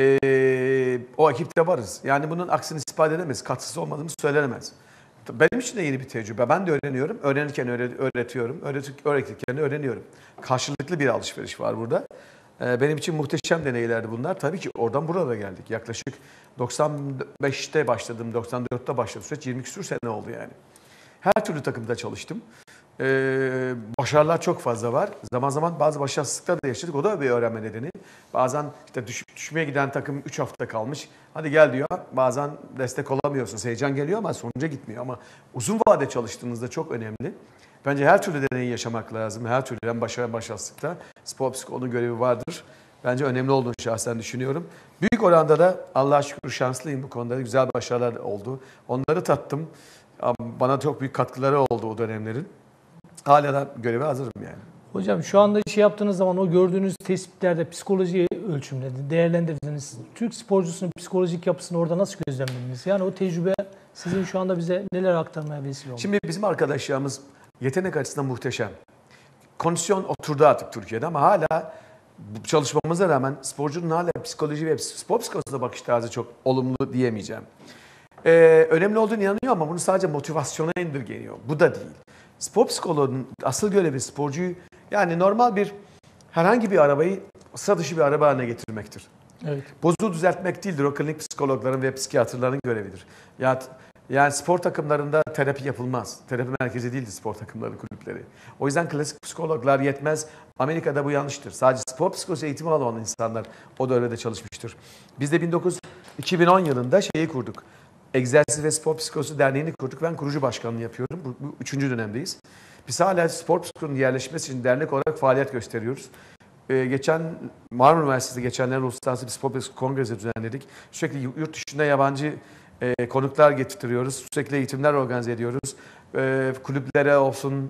e, o ekipte varız. Yani bunun aksini ispat edemeyiz. Katkısı olmadığımız söylenemez. Benim için de yeni bir tecrübe. Ben de öğreniyorum. Öğrenirken öğretiyorum. Öğretirken de öğreniyorum. Karşılıklı bir alışveriş var burada. Benim için muhteşem deneylerdi bunlar. Tabii ki oradan burada geldik. Yaklaşık doksan beşte başladım, doksan dörtte başladım. Süreç yirmi küsur sene oldu yani. Her türlü takımda çalıştım. Ee, başarılar çok fazla var. Zaman zaman bazı başarısızlıklar da yaşadık. O da bir öğrenme nedeni. Bazen işte düş, düşmeye giden takım üç hafta kalmış. Hadi gel diyor. Bazen destek olamıyorsunuz. Heyecan geliyor ama sonuca gitmiyor. Ama uzun vade çalıştığınızda çok önemli. Bence her türlü deneyi yaşamak lazım. Her türlü hem başarı hem başarısızlıkta spor psikoloğunun görevi vardır. Bence önemli olduğunu şahsen düşünüyorum. Büyük oranda da Allah'a şükür şanslıyım bu konuda. Güzel başarılar oldu. Onları tattım. Bana çok büyük katkıları oldu o dönemlerin. Hala da göreve hazırım yani. Hocam şu anda işi yaptığınız zaman o gördüğünüz tespitlerde psikolojiyi ölçümlediniz, değerlendirdiniz. Türk sporcusunun psikolojik yapısını orada nasıl gözlemlediniz? Yani o tecrübe sizin şu anda bize neler aktarmaya vesile oldu? Şimdi bizim arkadaşlarımız yetenek açısından muhteşem. Kondisyon oturdu artık Türkiye'de ama hala bu çalışmamıza rağmen sporcunun hala psikoloji ve spor psikolojisine bakış tarzı çok olumlu diyemeyeceğim. Ee, önemli olduğunu inanıyor ama bunu sadece motivasyona indirgeniyor. Bu da değil. Spor psikoloğunun asıl görevi sporcuyu yani normal bir herhangi bir arabayı sıra dışı bir araba haline getirmektir. Evet. Bozuğu düzeltmek değildir. O klinik psikologların ve psikiyatrların görevidir. Yani, yani spor takımlarında terapi yapılmaz. Terapi merkezi değildir spor takımları, kulüpleri. O yüzden klasik psikologlar yetmez. Amerika'da bu yanlıştır. Sadece spor psikolojisi eğitimi alan insanlar o dönemde çalışmıştır. Biz de bin dokuz yüz iki bin on yılında şeyi kurduk. Egzersiz ve Spor Psikolojisi Derneği'ni kurduk. Ben kurucu başkanlığı yapıyorum. Bu, bu üçüncü dönemdeyiz. Biz hala spor psikolojisinin yerleşmesi için dernek olarak faaliyet gösteriyoruz. Ee, geçen Marmara Üniversitesi'nde geçenlerde uluslararası bir spor psikolojisi kongresi düzenledik. Sürekli yurt dışında yabancı e, konuklar getirtiyoruz. Sürekli eğitimler organize ediyoruz. E, kulüplere olsun,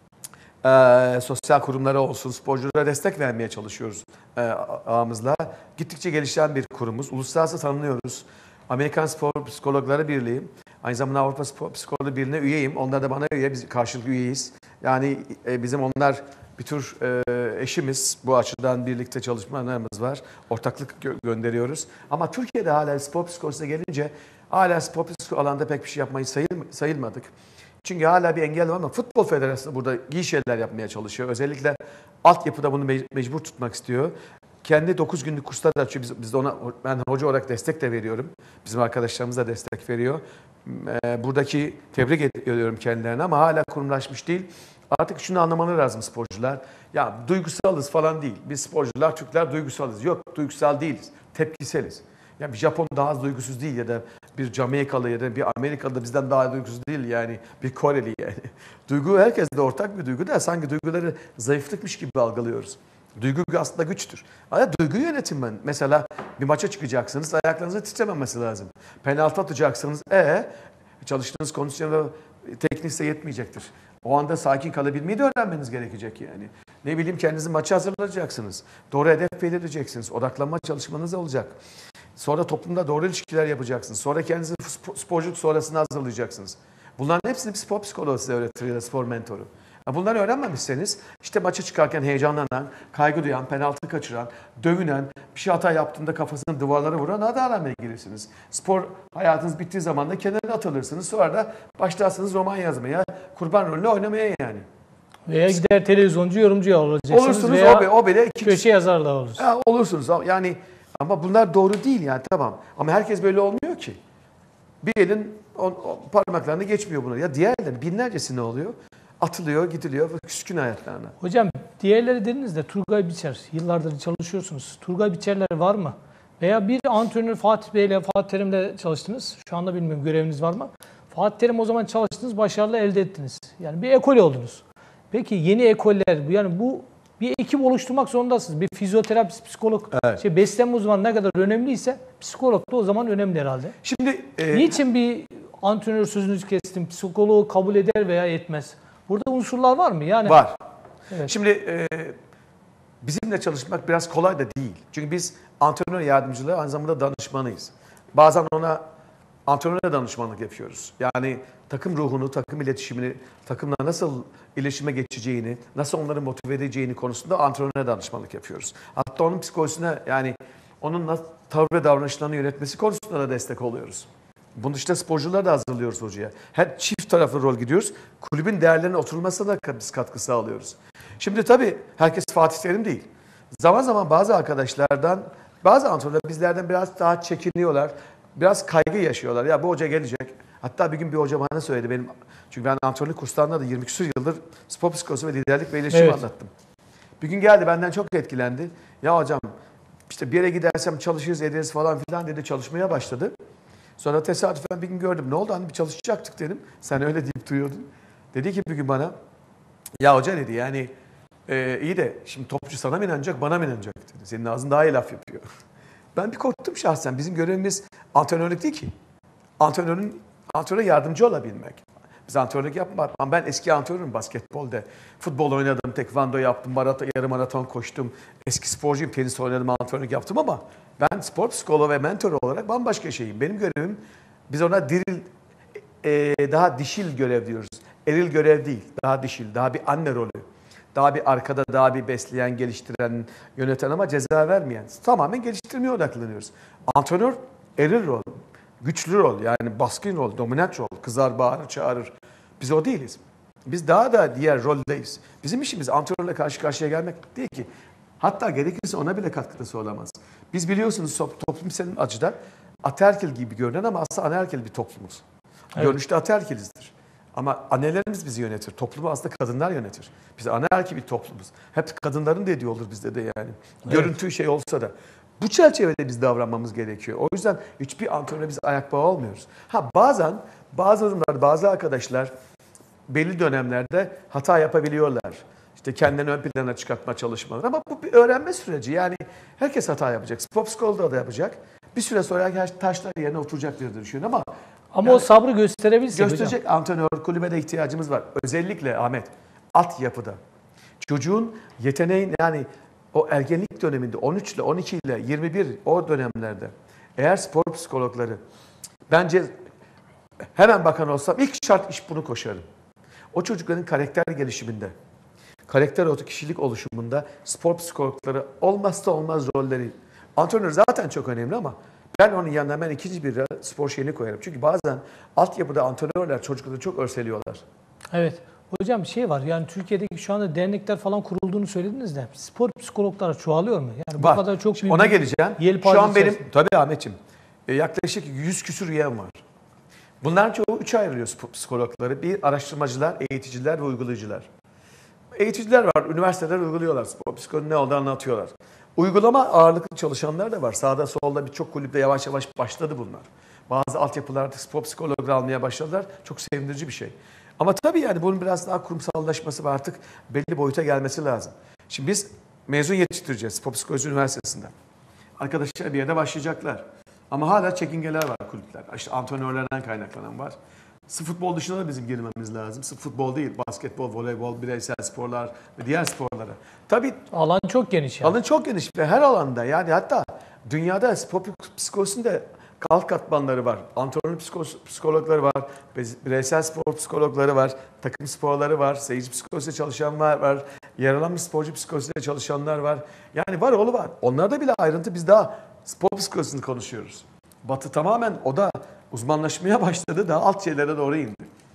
e, sosyal kurumlara olsun, sporculara destek vermeye çalışıyoruz e, ağımızla. Gittikçe gelişen bir kurumuz. Uluslararası tanınıyoruz. Amerikan Spor Psikologları Birliği, aynı zamanda Avrupa Spor Psikologları Birliği'ne üyeyim. Onlar da bana üye, biz karşılıklı üyeyiz. Yani e, bizim onlar bir tür e, eşimiz. Bu açıdan birlikte çalışmalarımız var. Ortaklık gö- gönderiyoruz. Ama Türkiye'de hala spor psikolojisine gelince hala spor psikolojisi alanda pek bir şey yapmayı sayıl, sayılmadık. Çünkü hala bir engel var ama Futbol Federasyonu burada iyi şeyler yapmaya çalışıyor. Özellikle altyapıda bunu me- mecbur tutmak istiyor. Kendi dokuz günlük kurslar da açıyor. Biz, biz de ona, ben hoca olarak destek de veriyorum. Bizim arkadaşlarımız da destek veriyor. Buradaki tebrik ediyorum kendilerine ama hala kurumlaşmış değil. Artık şunu anlamaları lazım sporcular. Ya duygusalız falan değil. Biz sporcular, Türkler duygusalız. Yok, duygusal değiliz. Tepkiseliz. Ya bir Japon daha az duygusuz değil ya da bir Jamaikalı ya da bir Amerikalı da bizden daha duygusuz değil yani. Bir Koreli yani. Duygu herkeste ortak bir duygu da sanki duyguları zayıflıkmış gibi algılıyoruz. Duygu aslında güçtür. Ama duygu yönetim ben. Mesela bir maça çıkacaksınız, ayaklarınızın titrememesi lazım. Penaltı atacaksınız, e çalıştığınız kondisyonda teknikse yetmeyecektir. O anda sakin kalabilmeyi de öğrenmeniz gerekecek yani. Ne bileyim kendinizi maça hazırlayacaksınız. Doğru hedef belirleyeceksiniz. Odaklanma çalışmanız olacak. Sonra toplumda doğru ilişkiler yapacaksınız. Sonra kendinizi sporculuk sonrasında hazırlayacaksınız. Bunların hepsini bir spor psikoloğu size öğretir ya da spor mentoru. Bunları öğrenmemişseniz işte maça çıkarken heyecanlanan, kaygı duyan, penaltı kaçıran, dövünen, bir şey hata yaptığında kafasını duvarlara vuran adamlarla girirsiniz. Spor hayatınız bittiği zaman da kenara atılırsınız. Sonra da başlarsınız roman yazmaya, kurban rolünü oynamaya yani. Veya gider televizyoncu, yorumcu olacaksınız. Olursunuz veya o, o bile iki, köşe yazarlığı olursunuz. Ya, olursunuz yani ama bunlar doğru değil yani tamam. Ama herkes böyle olmuyor ki. Bir elin on, on, parmaklarını geçmiyor bunlar. Ya diğerlerin binlercesi ne oluyor? Atılıyor, gidiliyor ve küskün hayatlarına. Hocam diğerleri dediniz de Turgay Biçer, yıllardır çalışıyorsunuz. Turgay Biçerler var mı? Veya bir antrenör Fatih Bey ile Fatih Terim'le çalıştınız. Şu anda bilmiyorum göreviniz var mı? Fatih Terim o zaman çalıştınız, başarılı elde ettiniz. Yani bir ekol oldunuz. Peki yeni ekoller, yani bu bir ekip oluşturmak zorundasınız. Bir fizyoterapist, psikolog, evet. şey, beslenme uzmanı ne kadar önemliyse psikolog da o zaman önemli herhalde. Şimdi e, niçin bir antrenör sözünüzü kestim, psikoloğu kabul eder veya etmez? Burada unsurlar var mı? Yani var. Evet. Şimdi e, bizimle çalışmak biraz kolay da değil. Çünkü biz antrenör yardımcılığı aynı zamanda danışmanıyız. Bazen ona antrenöre danışmanlık yapıyoruz. Yani takım ruhunu, takım iletişimini, takımla nasıl iletişime geçeceğini, nasıl onları motive edeceğini konusunda antrenöre danışmanlık yapıyoruz. Hatta onun psikolojisine yani onun nasıl tavır ve davranışlarını yönetmesi konusunda da destek oluyoruz. Bunun dışında sporcuları da hazırlıyoruz hocaya. Her çift taraflı rol gidiyoruz. Kulübün değerlerine oturulmasına da biz katkı sağlıyoruz. Şimdi tabii herkes Fatih Terim değil. Zaman zaman bazı arkadaşlardan, bazı antrenörler bizlerden biraz daha çekiniyorlar. Biraz kaygı yaşıyorlar. Ya bu hoca gelecek. Hatta bir gün bir hoca bana söyledi. Benim, çünkü ben antrenörlük kurslarında da yirmi küsur yıldır spor psikolojisi ve liderlik ve iletişim evet. anlattım. Bir gün geldi benden çok etkilendi. Ya hocam işte bir yere gidersem çalışırız ederiz falan filan dedi. Çalışmaya başladı. Sonra tesadüfen bir gün gördüm. Ne oldu? Hani bir çalışacaktık dedim. Sen öyle deyip duyuyordun. Dedi ki bir gün bana ya hoca dedi yani e, iyi de şimdi topçu sana mı inanacak bana mı inanacak dedi. Senin ağzın daha iyi laf yapıyor. Ben bir korktum şahsen. Bizim görevimiz antrenörlük değil ki. Antrenörün antrenöre yardımcı olabilmek. Biz antrenörlük yapmadık. Ama ben eski antrenörüm basketbolda. Futbol oynadım, tekvando yaptım, maraton, yarım maraton koştum. Eski sporcuyum, tenis oynadım, antrenörlük yaptım ama ben spor psikoloğu ve mentor olarak bambaşka şeyim. Benim görevim, biz ona diril, e, daha dişil görev diyoruz. Eril görev değil, daha dişil, daha bir anne rolü. Daha bir arkada, daha bir besleyen, geliştiren, yöneten ama ceza vermeyen. Tamamen geliştirmeye odaklanıyoruz. Antrenör eril rol, güçlü rol, yani baskın rol, dominant rol, kızar, bağırır, çağırır. Biz o değiliz. Biz daha da diğer roldeyiz. Bizim işimiz antrenörle karşı karşıya gelmek değil ki. Hatta gerekirse ona bile katkıda olamaz. Biz biliyorsunuz toplumsal açıdan ataerkil gibi görünen ama aslında anaerkil bir toplumuz. Evet. Görünüşte ataerkilizdir. Ama annelerimiz bizi yönetir. Toplumu aslında kadınlar yönetir. Biz anaerkil bir toplumuz. Hep kadınların dediği olur bizde de yani. Evet. Görüntü şey olsa da. Bu çerçevede biz davranmamız gerekiyor. O yüzden hiçbir antrenöre biz ayak bağı olmuyoruz. Ha bazen bazı durumlarda bazı arkadaşlar belli dönemlerde hata yapabiliyorlar. İşte kendini ön plana çıkartma çalışmaları ama bu bir öğrenme süreci. Yani herkes hata yapacak. Spor psikoloğu da yapacak. Bir süre sonra her taşlar yerine oturacak diye düşünüyorum ama ama yani o sabrı gösterebilirsin gösterecek hocam. Antrenör kulübede ihtiyacımız var. Özellikle Ahmet altyapıda. Çocuğun yeteneğin yani o ergenlik döneminde on üç ile on iki ile yirmi bir o dönemlerde eğer spor psikologları bence hemen bakan olsam ilk şart iş bunu koşarım. O çocukların karakter gelişiminde, karakter o kişilik oluşumunda spor psikologları olmazsa olmaz rolleri. Antrenör zaten çok önemli ama ben onun yanına hemen ikinci bir spor şeyini koyarım. Çünkü bazen altyapıda antrenörler çocukları çok örseliyorlar. Evet. Hocam bir şey var yani Türkiye'deki şu anda dernekler falan kurulduğunu söylediniz de spor psikologları çoğalıyor mu? Yani bu var. kadar çok büyük ona geleceğim. Şu an benim tabii Ahmetciğim yaklaşık yüz küsur üyem var. Bunların çoğu üçe ayrılıyor spor psikologları. Bir araştırmacılar, eğiticiler ve uygulayıcılar. Eğiticiler var, üniversiteler uyguluyorlar. Spor psikoloji ne olduğunu anlatıyorlar. Uygulama ağırlıklı çalışanlar da var. Sağda solda birçok kulüpte yavaş yavaş başladı bunlar. Bazı altyapılarda spor psikologları almaya başladılar. Çok sevindirici bir şey. Ama tabii yani bunun biraz daha kurumsallaşması ve artık belli boyuta gelmesi lazım. Şimdi biz mezun yetiştireceğiz Spor Psikoloji Üniversitesi'nden. Arkadaşlar bir yerde başlayacaklar. Ama hala çekingeler var kulüpler. İşte antrenörlerden kaynaklanan var. Sırf futbol dışında da bizim girmemiz lazım. Sırf futbol değil, basketbol, voleybol, bireysel sporlar ve diğer sporlara. Tabii Alan çok geniş yani. alan çok geniş ve her alanda yani hatta dünyada spor psikolojisinde alt katmanları var. Antrenör psikologları var, bireysel spor psikologları var, takım sporları var, seyirci psikolojisiyle çalışanlar var, yaralanmış sporcu psikolojisiyle çalışanlar var. Yani var oğlu var. Onlarda bile ayrıntı, biz daha spor psikolojisini konuşuyoruz. Batı tamamen o da uzmanlaşmaya başladı, daha alt şeylere doğru indi.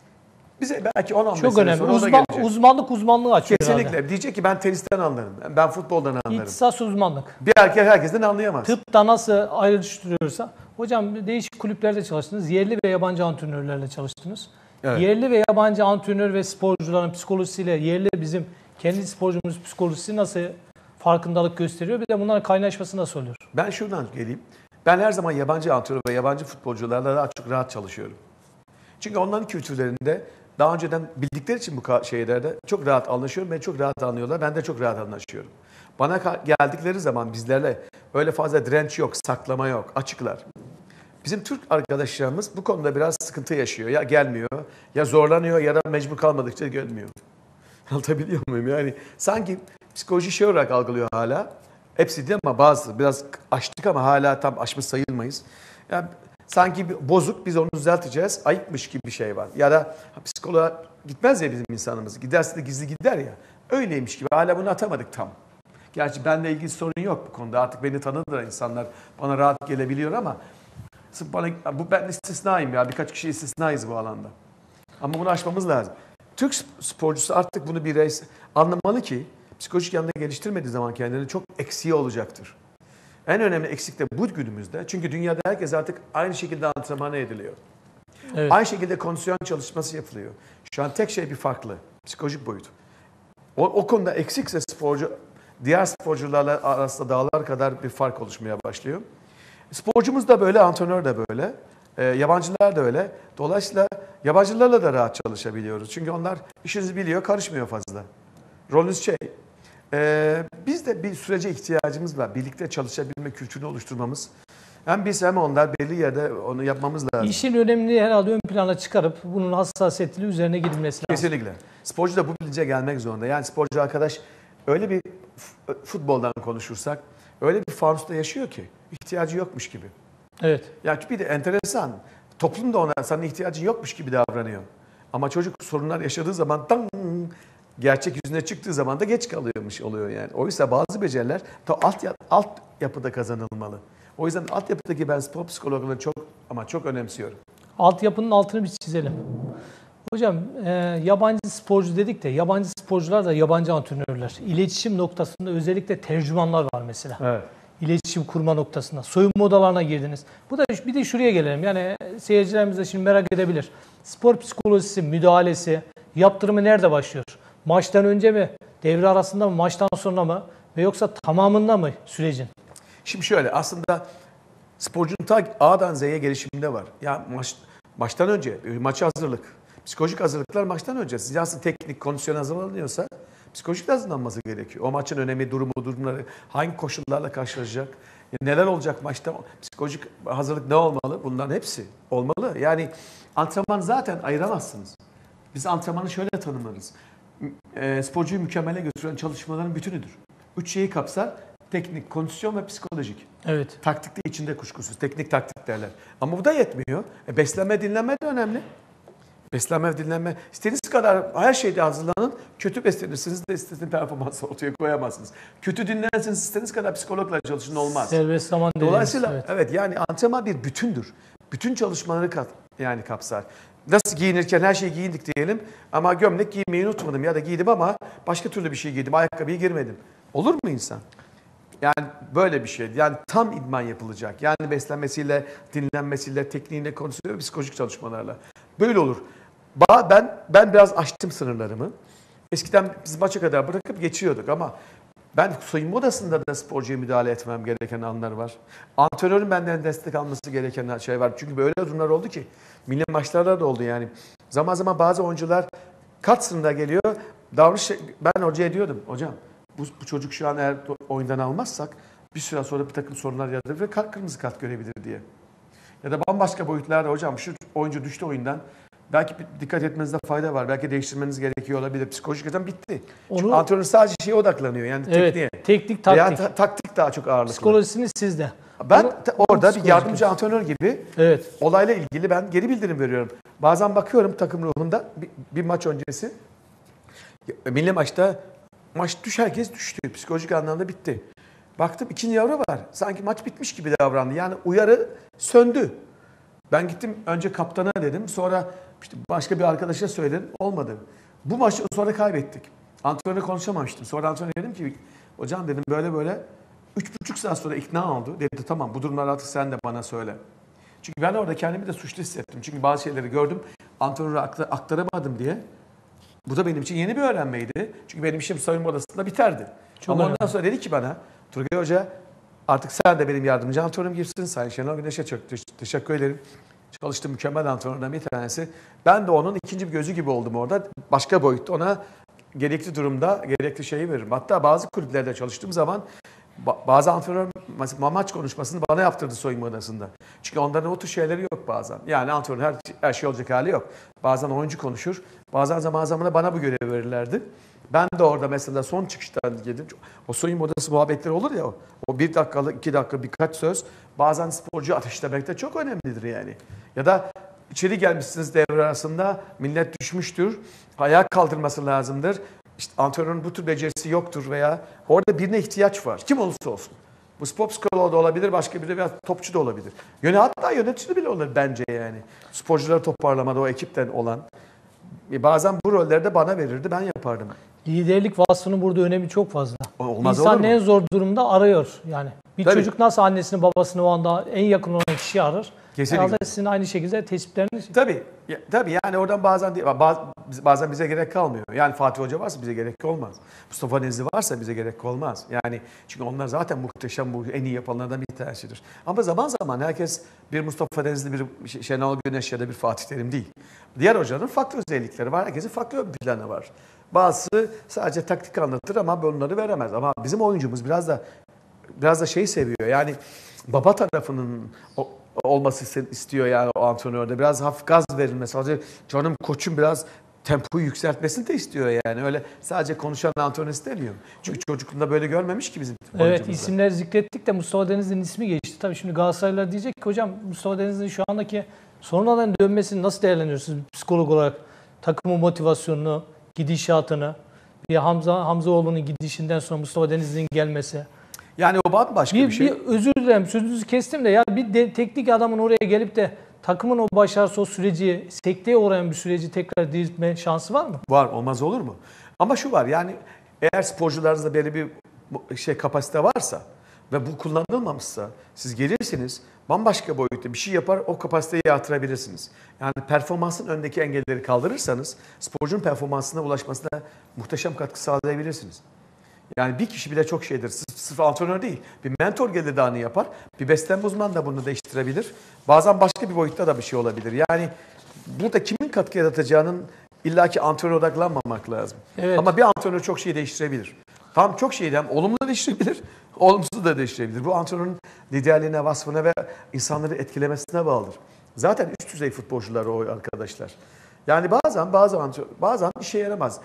Bize belki on on beş Çok sene önemli. sonra o da Uzman, gelecek. uzmanlık uzmanlığı açıyor Kesinlikle. herhalde. Diyecek ki ben tenisten anlarım, ben futboldan anlarım. İhtisas uzmanlık. Bir erkek herkesten anlayamaz. Tıpta nasıl ayrıştırıyorsa. Hocam değişik kulüplerde çalıştınız. Yerli ve yabancı antrenörlerle çalıştınız. Evet. Yerli ve yabancı antrenör ve sporcuların psikolojisiyle yerli bizim kendi sporcumuz psikolojisi nasıl farkındalık gösteriyor? Bir de bunların kaynaşması nasıl oluyor? Ben şuradan geleyim. Ben her zaman yabancı antrenör ve yabancı futbolcularla daha çok rahat çalışıyorum. Çünkü onların kültürlerinde daha önceden bildikleri için bu şeylerde çok rahat anlaşıyorum. Beni çok rahat anlıyorlar. Ben de çok rahat anlaşıyorum. Bana geldikleri zaman bizlerle öyle fazla direnç yok, saklama yok, açıklar. Bizim Türk arkadaşlarımız bu konuda biraz sıkıntı yaşıyor. Ya gelmiyor, ya zorlanıyor ya da mecbur kalmadıkça gelmiyor. Anlatabiliyor muyum? Yani sanki psikoloji şey olarak algılıyor hala. Hepsi değil ama bazı biraz aştık ama hala tam aşmış sayılmayız. Yani sanki bir bozuk, biz onu düzelteceğiz, ayıpmış gibi bir şey var. Ya da psikoloğa gitmez ya bizim insanımız. Giderse de gizli gider ya. Öyleymiş gibi. Hala bunu atamadık tam. Gerçi benimle ilgili sorun yok bu konuda. Artık beni tanıdılar insanlar. Bana rahat gelebiliyor ama sırf bana, bu ben istisnayım ya. Birkaç kişi istisnayız bu alanda. Ama bunu aşmamız lazım. Türk sporcusu artık bunu bireysel anlamalı ki psikolojik yanında geliştirmediği zaman kendini çok eksiği olacaktır. En önemli eksik de bu günümüzde. Çünkü dünyada herkes artık aynı şekilde antrenmana ediliyor. Evet. Aynı şekilde kondisyon çalışması yapılıyor. Şu an tek şey bir farklı. Psikolojik boyut. O, o konuda eksikse sporcu, diğer sporcularla arasında dağlar kadar bir fark oluşmaya başlıyor. Sporcumuz da böyle, antrenör de böyle. E, yabancılar da öyle. Dolayısıyla yabancılarla da rahat çalışabiliyoruz. Çünkü onlar işinizi biliyor, karışmıyor fazla. Rolünüz şey. E, biz de bir sürece ihtiyacımız var. Birlikte çalışabilme kültürünü oluşturmamız. Hem biz hem onlar belli yerde onu yapmamız lazım. İşin önemini herhalde ön plana çıkarıp bunun hassasiyetli üzerine gidilmesi lazım. Kesinlikle. Sporcu da bu bilince gelmek zorunda. Yani sporcu arkadaş öyle bir futboldan konuşursak öyle bir fanusta yaşıyor ki ihtiyacı yokmuş gibi. Evet. Yani bir de enteresan. Toplum da ona sana ihtiyacın yokmuş gibi davranıyor. Ama çocuk sorunlar yaşadığı zaman tam gerçek yüzüne çıktığı zaman da geç kalıyormuş oluyor yani. Oysa bazı beceriler ta alt, alt yapıda kazanılmalı. O yüzden altyapıdaki ben spor psikologlarını çok ama çok önemsiyorum. Altyapının altını bir çizelim. Hocam e, yabancı sporcu dedik de yabancı sporcular da yabancı antrenörler. İletişim noktasında özellikle tercümanlar var mesela. Evet. İletişim kurma noktasında. Soyunma odalarına girdiniz. Bu da bir de şuraya gelelim. Yani seyircilerimiz de şimdi merak edebilir. Spor psikolojisi, müdahalesi, yaptırımı nerede başlıyor? Maçtan önce mi? Devre arasında mı? Maçtan sonra mı? Ve yoksa tamamında mı sürecin? Şimdi şöyle aslında sporcunun ta A'dan Z'ye gelişiminde var. Ya maç, maçtan önce maça hazırlık. Psikolojik hazırlıklar maçtan önce. Siz nasıl teknik kondisyon hazırlanıyorsa psikolojik hazırlanması gerekiyor. O maçın önemi, durumu, durumları, hangi koşullarla karşılaşacak, neler olacak maçta, psikolojik hazırlık ne olmalı? Bunların hepsi olmalı. Yani antrenman zaten ayıramazsınız. Biz antrenmanı şöyle tanımlarız. E, sporcuyu mükemmele götüren çalışmaların bütünüdür. Üç şeyi kapsar. Teknik, kondisyon ve psikolojik. Evet. Taktik de içinde kuşkusuz. Teknik taktik derler. Ama bu da yetmiyor. E, beslenme, dinlenme de önemli. Beslenme ve dinlenme. İstediğiniz kadar her şeyde hazırlanın. Kötü beslenirsiniz de istediğiniz performansı ortaya koyamazsınız. Kötü dinlensiniz, istediğiniz kadar psikologla çalışın olmaz. Serbest zaman dediğimiz. Dolayısıyla Evet. evet yani antrenman bir bütündür. Bütün çalışmaları kat, yani kapsar. Nasıl giyinirken her şeyi giyindik diyelim ama gömlek giymeyi unutmadım ya da giydim ama başka türlü bir şey giydim. Ayakkabıyı girmedim. Olur mu insan? Yani böyle bir şey. Yani tam idman yapılacak. Yani beslenmesiyle, dinlenmesiyle, tekniğiyle, kondisyonel psikolojik çalışmalarla. Böyle olur. Ben ben biraz aştım sınırlarımı. Eskiden biz maça kadar bırakıp geçiyorduk ama Ben soyunma odasında da sporcuya müdahale etmem gereken anlar var. Antrenörün benden destek alması gereken şey var. Çünkü böyle durumlar oldu ki milli maçlarda da oldu yani. Zaman zaman bazı oyuncular kart sınırında geliyor. Davranış, ben hocaya diyordum, hocam bu, bu çocuk şu an eğer oyundan almazsak bir süre sonra bir takım sorunlar yaratır ve kart, kırmızı kart görebilir diye. Ya da bambaşka boyutlarda hocam şu oyuncu düştü oyundan. Belki dikkat etmenizde fayda var. Belki değiştirmeniz gerekiyor olabilir. Psikolojik açıdan bitti. Onu, çünkü antrenör sadece şeye odaklanıyor. Yani evet, tekniğe. Teknik, taktik. Veya ta- taktik daha çok ağırlıklı. Psikolojisini sizde. Ben Onu, ta- orada onu bir yardımcı antrenör gibi evet. olayla ilgili ben geri bildirim veriyorum. Bazen bakıyorum takım ruhunda bir, bir maç öncesi. Milli maçta maç düş herkes düştü. Psikolojik anlamda bitti. Baktım ikinci yarı var. Sanki maç bitmiş gibi davrandı. Yani uyarı söndü. Ben gittim önce kaptana dedim. Sonra işte başka bir arkadaşa söyledim. Olmadı. Bu maçı sonra kaybettik. Antrenörle konuşamamıştım. Sonra antrenöre dedim ki hocam dedim böyle böyle. Üç buçuk saat sonra ikna oldu. Dedi tamam bu durumlar artık sen de bana söyle. Çünkü ben orada kendimi de suçlu hissettim. Çünkü bazı şeyleri gördüm. Antrenöre aktaramadım diye. Bu da benim için yeni bir öğrenmeydi. Çünkü benim işim soyunma odasında biterdi. Çok Ama önemli. Ondan sonra dedi ki bana Turgay Hoca artık sen de benim yardımcı antrenörüm girsin. Sayın Şenol Güneş'e çok teşekkür ederim. Çalıştığım mükemmel antrenörlerden bir tanesi. Ben de onun ikinci bir gözü gibi oldum orada. Başka boyutta ona gerekli durumda gerekli şeyi veririm. Hatta bazı kulüplerde çalıştığım zaman bazı antrenör maç konuşmasını bana yaptırdı soyunma odasında. Çünkü onların o tür şeyleri yok bazen. Yani antrenör her, her şey olacak hali yok. Bazen oyuncu konuşur. Bazen zaman zaman bana bu görevi verirlerdi. Ben de orada mesela son çıkıştan geldim. O soyunma odası muhabbetleri olur ya. O bir dakikalık, iki dakika birkaç söz. Bazen sporcu ateşlemek de çok önemlidir yani. Ya da içeri gelmişsiniz devre arasında. Millet düşmüştür. Ayağa kaldırması lazımdır. İşte antrenörün bu tür becerisi yoktur veya orada birine ihtiyaç var. Kim olursa olsun. Bu spor psikoloğu da olabilir, başka biri veya topçu da olabilir. Yöne hatta yönetici bile olur bence yani. Sporcuları toparlamada o ekipten olan. Bazen bu rolleri de bana verirdi, ben yapardım. Liderlik vasfının burada önemi çok fazla. Olmaz İnsan olur mu? en zor durumda arıyor yani. Bir Tabii. çocuk nasıl annesini babasını o anda en yakın olan kişiyi arar. Kesinlikle. Herhalde sizin aynı şekilde tespitleriniz. Tabii. Ya, tabii yani oradan bazen değil, bazen bize gerek kalmıyor. Yani Fatih Hoca varsa bize gerek olmaz. Mustafa Denizli varsa bize gerek olmaz. Yani çünkü onlar zaten muhteşem, bu en iyi yapanlardan bir tanesidir. Ama zaman zaman herkes bir Mustafa Denizli, bir Şenol Güneş ya da bir Fatih Terim değil. Diğer hocanın farklı özellikleri var. Herkesin farklı ön planı var. Bazısı sadece taktik anlatır ama bunları veremez. Ama bizim oyuncumuz biraz da biraz da şeyi seviyor. Yani baba tarafının o, olması istiyor yani o antrenörde. Biraz hafif gaz verilmesi. Sadece canım koçum biraz tempoyu yükseltmesini de istiyor yani. Öyle sadece konuşan antrenör istemiyor. Çünkü çocukluğunda böyle görmemiş ki bizim Evet, isimler zikrettik de Mustafa Denizli'nin ismi geçti. Tabii şimdi Galatasaraylılar diyecek ki hocam Mustafa Denizli'nin şu andaki sonradan dönmesini nasıl değerlendiriyorsunuz psikolog olarak? Takımın motivasyonunu, gidişatını, bir Hamza Hamzaoğlu'nun gidişinden sonra Mustafa Denizli'nin gelmesi. Yani o bambaşka bir, bir şey. Bir özür dilerim sözünüzü kestim de ya bir de, teknik adamın oraya gelip de takımın o başarısı o süreci, sekteye uğrayan bir süreci tekrar diriltme şansı var mı? Var, olmaz olur mu? Ama şu var yani eğer sporcularınızda böyle bir şey kapasite varsa ve bu kullanılmamışsa siz gelirsiniz bambaşka boyutta bir şey yapar o kapasiteyi artırabilirsiniz. Yani performansın önündeki engelleri kaldırırsanız sporcunun performansına ulaşmasına muhteşem katkı sağlayabilirsiniz. Yani bir kişi bile çok şeydir. Sırf, sırf antrenör değil. Bir mentor gelir daha ne yapar? Bir beslenme uzmanı da bunu değiştirebilir. Bazen başka bir boyutta da bir şey olabilir. Yani burada kimin katkı yaratacağının illaki antrenöre odaklanmamak lazım. Evet. Ama bir antrenör çok şey değiştirebilir. Tam çok şeyden olumlu da değiştirebilir, olumsuz da değiştirebilir. Bu antrenörün liderliğine, vasfına ve insanları etkilemesine bağlıdır. Zaten üst düzey futbolcular o arkadaşlar. Yani bazen bazı antrenör, bazen işe yaramaz.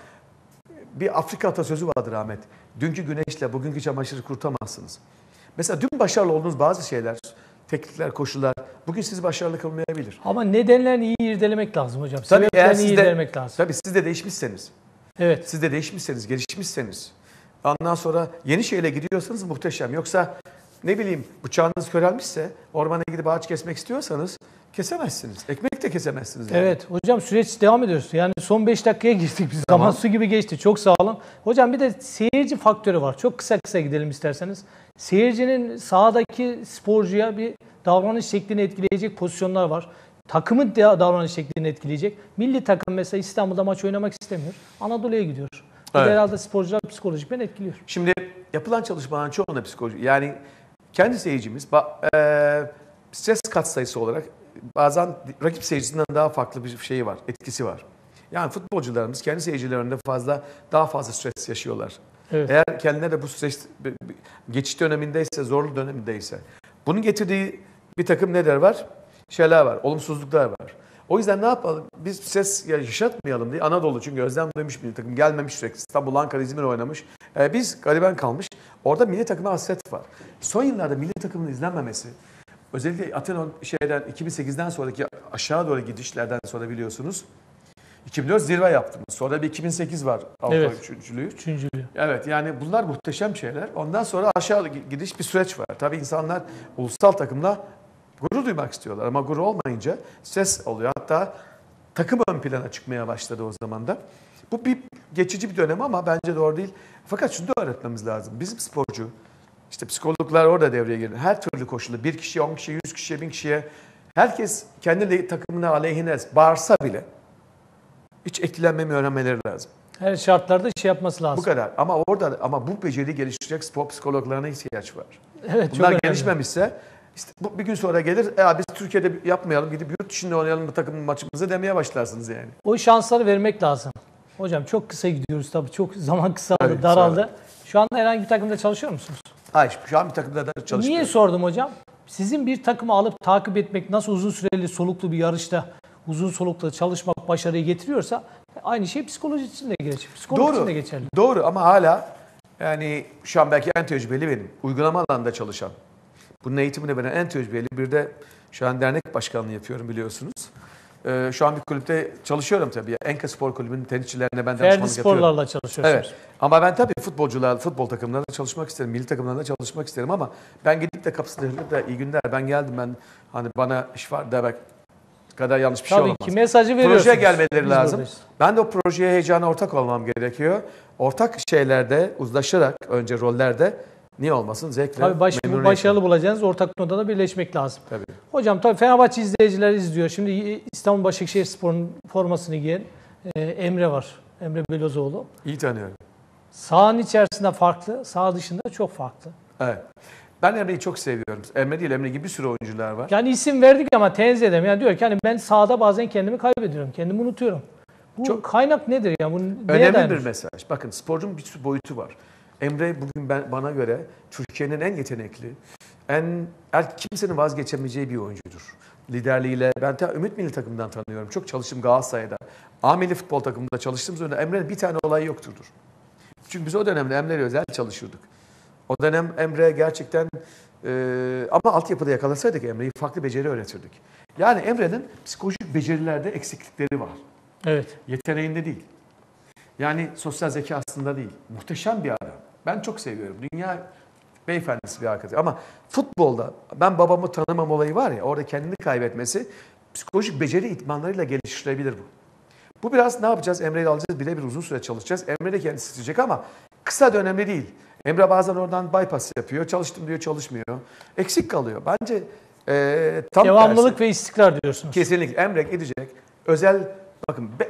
Bir Afrika atasözü vardır Ahmet. Dünkü güneşle bugünkü çamaşırı kurutamazsınız. Mesela dün başarılı olduğunuz bazı şeyler, teknikler, koşullar bugün sizi başarılı kılmayabilir. Ama nedenlerini iyi irdelemek lazım hocam. Tabii eğer iyi siz irdelemek lazım. Tabii siz de değişmişseniz. Evet. Siz de değişmişseniz, gelişmişseniz. Ondan sonra yeni şeyle gidiyorsanız muhteşem. Yoksa ne bileyim bıçağınız körelmişse ormana gidip ağaç kesmek istiyorsanız kesemezsiniz. Ekmek de kesemezsiniz. Yani. Evet hocam süreç devam ediyoruz. Yani son beş dakikaya girdik biz. Tamam. Zaman su gibi geçti. Çok sağ olun. Hocam bir de seyirci faktörü var. Çok kısa kısa gidelim isterseniz. Seyircinin sahadaki sporcuya bir davranış şeklini etkileyecek pozisyonlar var. Takımın davranış şeklini etkileyecek. Milli takım mesela İstanbul'da maç oynamak istemiyor. Anadolu'ya gidiyor. Bu Evet. da herhalde sporcular psikolojikmen etkiliyor. Şimdi yapılan çalışmaların çoğunda psikoloji. Yani kendi seyircimiz e, stres katsayısı olarak bazen rakip seyircisinden daha farklı bir şeyi var, etkisi var. Yani futbolcularımız kendi seyircilerinde fazla daha fazla stres yaşıyorlar. Evet. Eğer kendileri de bu stres geçiş dönemindeyse, zorlu dönemindeyse, bunun getirdiği bir takım neler var? Şeyler var, olumsuzluklar var. O yüzden ne yapalım? Biz stres yaşatmayalım diye Anadolu çünkü özlem duymuş bir takım gelmemiş sürekli. İstanbul, Ankara, İzmir oynamış. Ee, biz gariban kalmış. Orada milli takıma hasret var. Son yıllarda milli takımın izlenmemesi, özellikle Athena şeyden iki bin sekizden sonraki aşağı doğru gidişlerden sonra biliyorsunuz. iki bin dört zirve yaptınız. Sonra bir iki bin sekiz var Avrupa evet. üçüncülüğü. Üçüncülüğü. Evet yani bunlar muhteşem şeyler. Ondan sonra aşağı gidiş bir süreç var. Tabii insanlar ulusal takımla gurur duymak istiyorlar ama gurur olmayınca stres oluyor. Hatta takım ön plana çıkmaya başladı o zaman da. Bu bir geçici bir dönem ama bence doğru değil. Fakat şunu da öğretmemiz lazım. Bizim sporcu, işte psikologlar orada devreye girer. Her türlü koşulu bir kişiye, on kişiye, yüz kişiye, bin kişiye herkes kendi takımına aleyhine bağırsa bile hiç etkilenmemeyi öğrenmeleri lazım. Her şartlarda şey yapması lazım. Bu kadar. Ama orada ama bu beceriyi geliştirecek spor psikologlarına ihtiyaç var. Evet, bunlar çok gelişmemişse işte bu bir gün sonra gelir, e, biz Türkiye'de yapmayalım, gidip yurt dışında oynayalım bu takımın maçımızı demeye başlarsınız yani. O şansları vermek lazım. Hocam çok kısa gidiyoruz tabii. Çok zaman kısaldı, Tabii, daraldı. sonra. Şu anda herhangi bir takımda çalışıyor musunuz? Hayır, şu an bir takımda da çalışmıyorum. Niye sordum hocam? Sizin bir takımı alıp takip etmek nasıl uzun süreli soluklu bir yarışta uzun soluklu çalışmak başarıyı getiriyorsa aynı şey psikoloji için de geçerli. Psikolog Doğru, için de geçerli. doğru ama hala yani şu an belki en tecrübeli benim. Uygulama alanında çalışan. Bunun eğitimini veren en tecrübeli. Bir de şu an dernek başkanlığı yapıyorum biliyorsunuz. Ee, şu an bir kulüpte çalışıyorum tabii. Enka Spor Kulübü'nün tenisçilerine ben danışmanlık Ferdi yapıyorum. sporlarla çalışıyorsunuz. Evet. Ama ben tabii futbolcular, futbol takımlarında çalışmak isterim. Milli takımlarında çalışmak isterim ama ben gidip de kapısında da iyi günler. Ben geldim ben hani bana iş var demek kadar yanlış bir şey tabii olmaz. ki mesajı veriyorsunuz. Projeye gelmeleri Biz lazım. buradayız. Ben de o projeye heyecana ortak olmam gerekiyor. Ortak şeylerde uzlaşarak önce rollerde niye olmasın zevkle, Tabii baş, bu memnuniyetle. başarılı bulacağınız ortak noktada birleşmek lazım. Tabii. Hocam tabii Fenerbahçe izleyiciler izliyor. Şimdi İstanbul Başakşehir Spor'un formasını giyen e, Emre var. Emre Belözoğlu. İyi tanıyorum. Sahanın içerisinde farklı, saha dışında çok farklı. Evet. Ben Emre'yi çok seviyorum. Emre değil, Emre gibi bir sürü oyuncular var. Yani isim verdik ama tenzih edemem. Yani diyor ki hani ben sahada bazen kendimi kaybediyorum, kendimi unutuyorum. Bu Çok kaynak nedir ya? Bu neye önemli dayanır? bir mesaj. Bakın sporcunun bir sürü boyutu var. Emre bugün ben, bana göre Türkiye'nin en yetenekli, en er, kimsenin vazgeçemeyeceği bir oyuncudur. Liderliğiyle, ben ta Ümit Milli Takımından tanıyorum. Çok çalıştım Galatasaray'da. A Milli Futbol Takımında çalıştığım zaman Emre'nin bir tane olayı yoktur. Çünkü biz o dönemde Emre'yle özel çalışırdık. O dönem Emre gerçekten e, ama altyapıda yakalasaydık Emre'yi farklı beceri öğretirdik. Yani Emre'nin psikolojik becerilerde eksiklikleri var. Evet. Yeteneğinde değil. Yani sosyal zekasında değil. Muhteşem bir adam. Ben çok seviyorum. Dünya beyefendisi bir arkadaş. Ama futbolda ben babamı tanımam olayı var ya orada kendini kaybetmesi psikolojik beceri itmanlarıyla geliştirilebilir bu. Bu biraz ne yapacağız? Emre'yi alacağız. Birebir uzun süre çalışacağız. Emre de kendisi isteyecek ama kısa dönemli değil. Emre bazen oradan bypass yapıyor. Çalıştım diyor çalışmıyor. Eksik kalıyor. Bence e, tam Devamlılık tersi. ve istikrar diyorsunuz. Kesinlikle. Emre gidecek. Özel bakın be,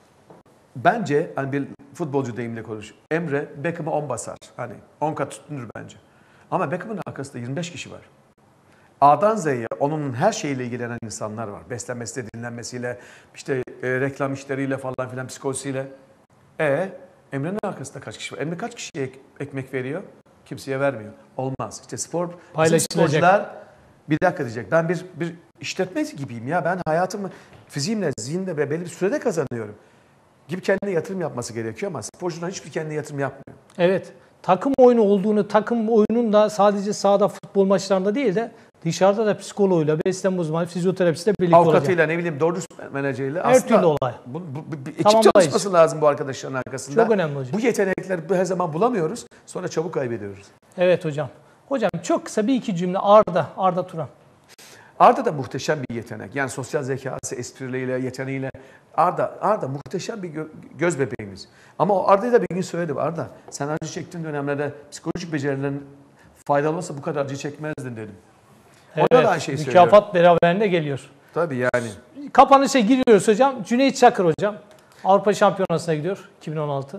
bence hani bir futbolcu deyimle konuş. Emre Beckham'a on basar. Hani on kat tutunur bence. Ama Beckham'ın arkasında yirmi beş kişi var. A'dan Z'ye onun her şeyle ilgilenen insanlar var. Beslenmesiyle, dinlenmesiyle, işte e, reklam işleriyle falan filan psikolojisiyle. E Emre'nin arkasında kaç kişi var? Emre kaç kişiye ek, ekmek veriyor? Kimseye vermiyor. Olmaz. İşte spor, bizim sporcular bir dakika diyecek. Ben bir bir işletme gibiyim ya. Ben hayatımı fiziğimle, zihnimle ve belli bir sürede kazanıyorum. Gibi kendine yatırım yapması gerekiyor ama sporcular hiçbir kendine yatırım yapmıyor. Evet. Takım oyunu olduğunu, takım oyunun da sadece sahada futbol maçlarında değil de dışarıda da psikoloğuyla, beslenme uzmanı, fizyoterapistle birlikte olacak. Avukatıyla ne bileyim doğru menajeriyle. Her türlü olay. Bu, bu, bu, bir ekip Tamamlayıcı. çalışması lazım bu arkadaşların arkasında. Çok önemli hocam. Bu yetenekleri her zaman bulamıyoruz. Sonra çabuk kaybediyoruz. Evet hocam. Hocam çok kısa bir iki cümle Arda, Arda Turan. Arda da muhteşem bir yetenek. Yani sosyal zekası, esprileriyle, yeteneğiyle. Arda, Arda muhteşem bir gö- göz bebeğimiz. Ama o Arda'ya da bir gün söyledim. Arda sen acı çektiğin dönemlerde psikolojik becerilerin faydalı olsa bu kadar acı çekmezdin dedim. Evet, Ona da aynı şeyi söylüyorum. mükafat beraberinde geliyor. Tabii yani. Kapanışa giriyoruz hocam. Cüneyt Çakır hocam. Avrupa Şampiyonası'na gidiyor iki bin on altı.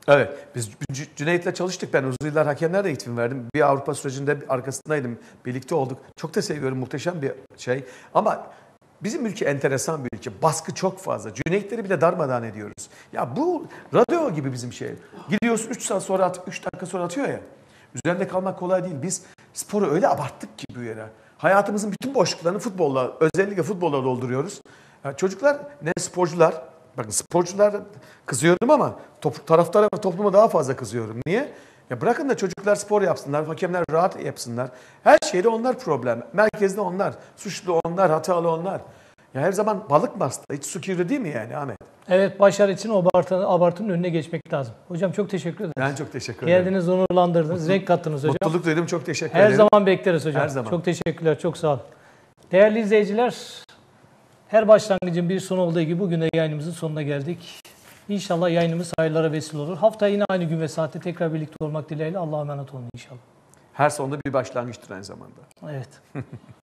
Evet, biz C- Cüneyt'le çalıştık. Ben uzun yıllar hakemlerle eğitim verdim. Bir Avrupa sürecinde arkasındaydım. Birlikte olduk. Çok da seviyorum. Muhteşem bir şey. Ama bizim ülke enteresan bir ülke. Baskı çok fazla. Cüneyt'leri bile darmadağın ediyoruz. Ya bu radyo gibi bizim şey. Gidiyorsun üç saat sonra at, üç dakika sonra atıyor ya. Üzerinde kalmak kolay değil. Biz sporu öyle abarttık ki bu yere. Hayatımızın bütün boşluklarını futbolla, özellikle futbolla dolduruyoruz. Ya çocuklar, ne sporcular, bakın sporcular kızıyorum ama top, taraftara ve topluma daha fazla kızıyorum. Niye? Ya bırakın da çocuklar spor yapsınlar, hakemler rahat yapsınlar. Her şeyde onlar problem. Merkezde onlar, suçlu onlar, hatalı onlar. Ya her zaman balık mı hasta? Hiç su kirli değil mi yani Ahmet? Evet, başarı için o abartı, abartının önüne geçmek lazım. Hocam çok teşekkür ederiz. Ben çok teşekkür ederim. Geldiniz, onurlandırdınız, renk kattınız hocam. Mutluluk duydum, çok teşekkür Her ederim. zaman bekleriz hocam. Her zaman. Çok teşekkürler, çok sağ olun. Değerli izleyiciler, her başlangıcın bir sonu olduğu gibi bugün de yayınımızın sonuna geldik. İnşallah yayınımız hayırlara vesile olur. Haftaya yine aynı gün ve saatte tekrar birlikte olmak dileğiyle Allah'a emanet olun inşallah. Her sonunda bir başlangıçtır aynı zamanda. Evet.